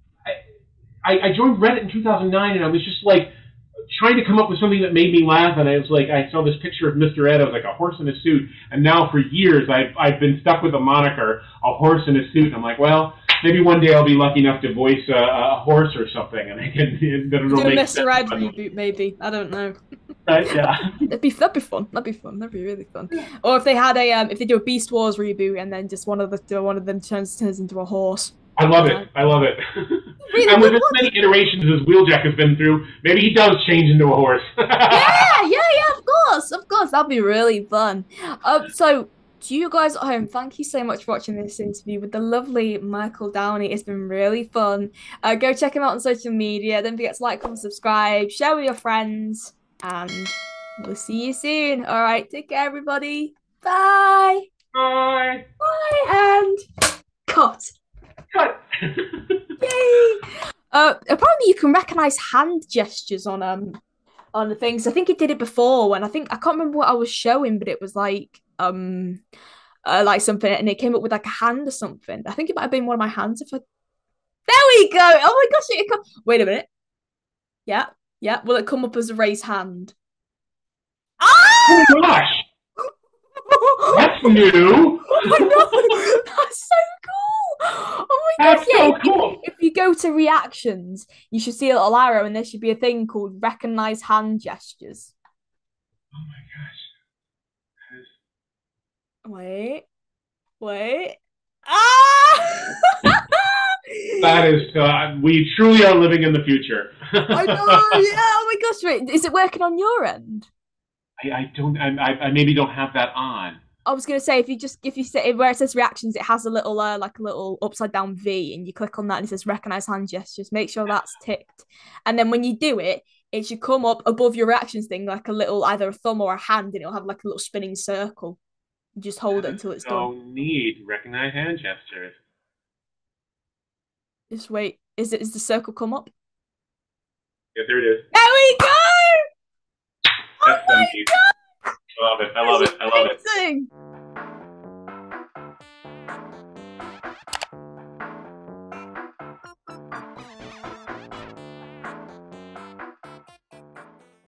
I, I joined Reddit in two thousand nine, and I was just like trying to come up with something that made me laugh, and I was like, I saw this picture of Mister Ed. I was like, a horse in a suit, and now for years I've I've been stuck with the moniker, a horse in a suit. And I'm like, well, maybe one day I'll be lucky enough to voice a, a horse or something, and I can that it'll Do a make Mister Ed sense. reboot, maybe. I don't know. Right? Yeah. That'd be that'd be fun. That'd be fun. That'd be really fun. Or if they had a um, if they do a Beast Wars reboot and then just one of the one of them turns turns into a horse. I love Yeah. it. I love it. Really and with good as many iterations as Wheeljack has been through, maybe he does change into a horse. Yeah, yeah, yeah, of course, of course. That'd be really fun. Um, so to you guys at home, thank you so much for watching this interview with the lovely Michael Downey. It's been really fun. Uh, go check him out on social media. Don't forget to like, comment, subscribe, share with your friends, and we'll see you soon. All right, take care, everybody. Bye. Bye. Bye, and cut. Cut. Yay. Uh, apparently you can recognize hand gestures on um on the things. I think it did it before when I think I can't remember what I was showing, but it was like um uh, like something, and it came up with like a hand or something. I think it might have been one of my hands. If I there we go. Oh my gosh! It come... Wait a minute. Yeah, yeah. Will it come up as a raised hand? Oh Ah! my gosh, that's new. I know. That's so cool. Oh my gosh! That's Yeah. so If you cool. if you go to reactions, you should see a little arrow, and there should be a thing called recognize hand gestures. Oh my gosh. Wait, wait. Ah! That is, uh, we truly are living in the future. I know. Yeah. Oh my gosh! Wait, is it working on your end? I, I don't, I, I maybe don't have that on. I was gonna say if you just if you say where it says reactions, it has a little uh, like a little upside down V, and you click on that and it says recognize hand gestures. Make sure that's ticked, and then when you do it, it should come up above your reactions thing like a little either a thumb or a hand, and it'll have like a little spinning circle. You just hold it That is until it's done. so neat. Recognize hand gestures. Just wait. Is it is the circle come up? Yeah, there it is. There we go! Oh That's so my neat.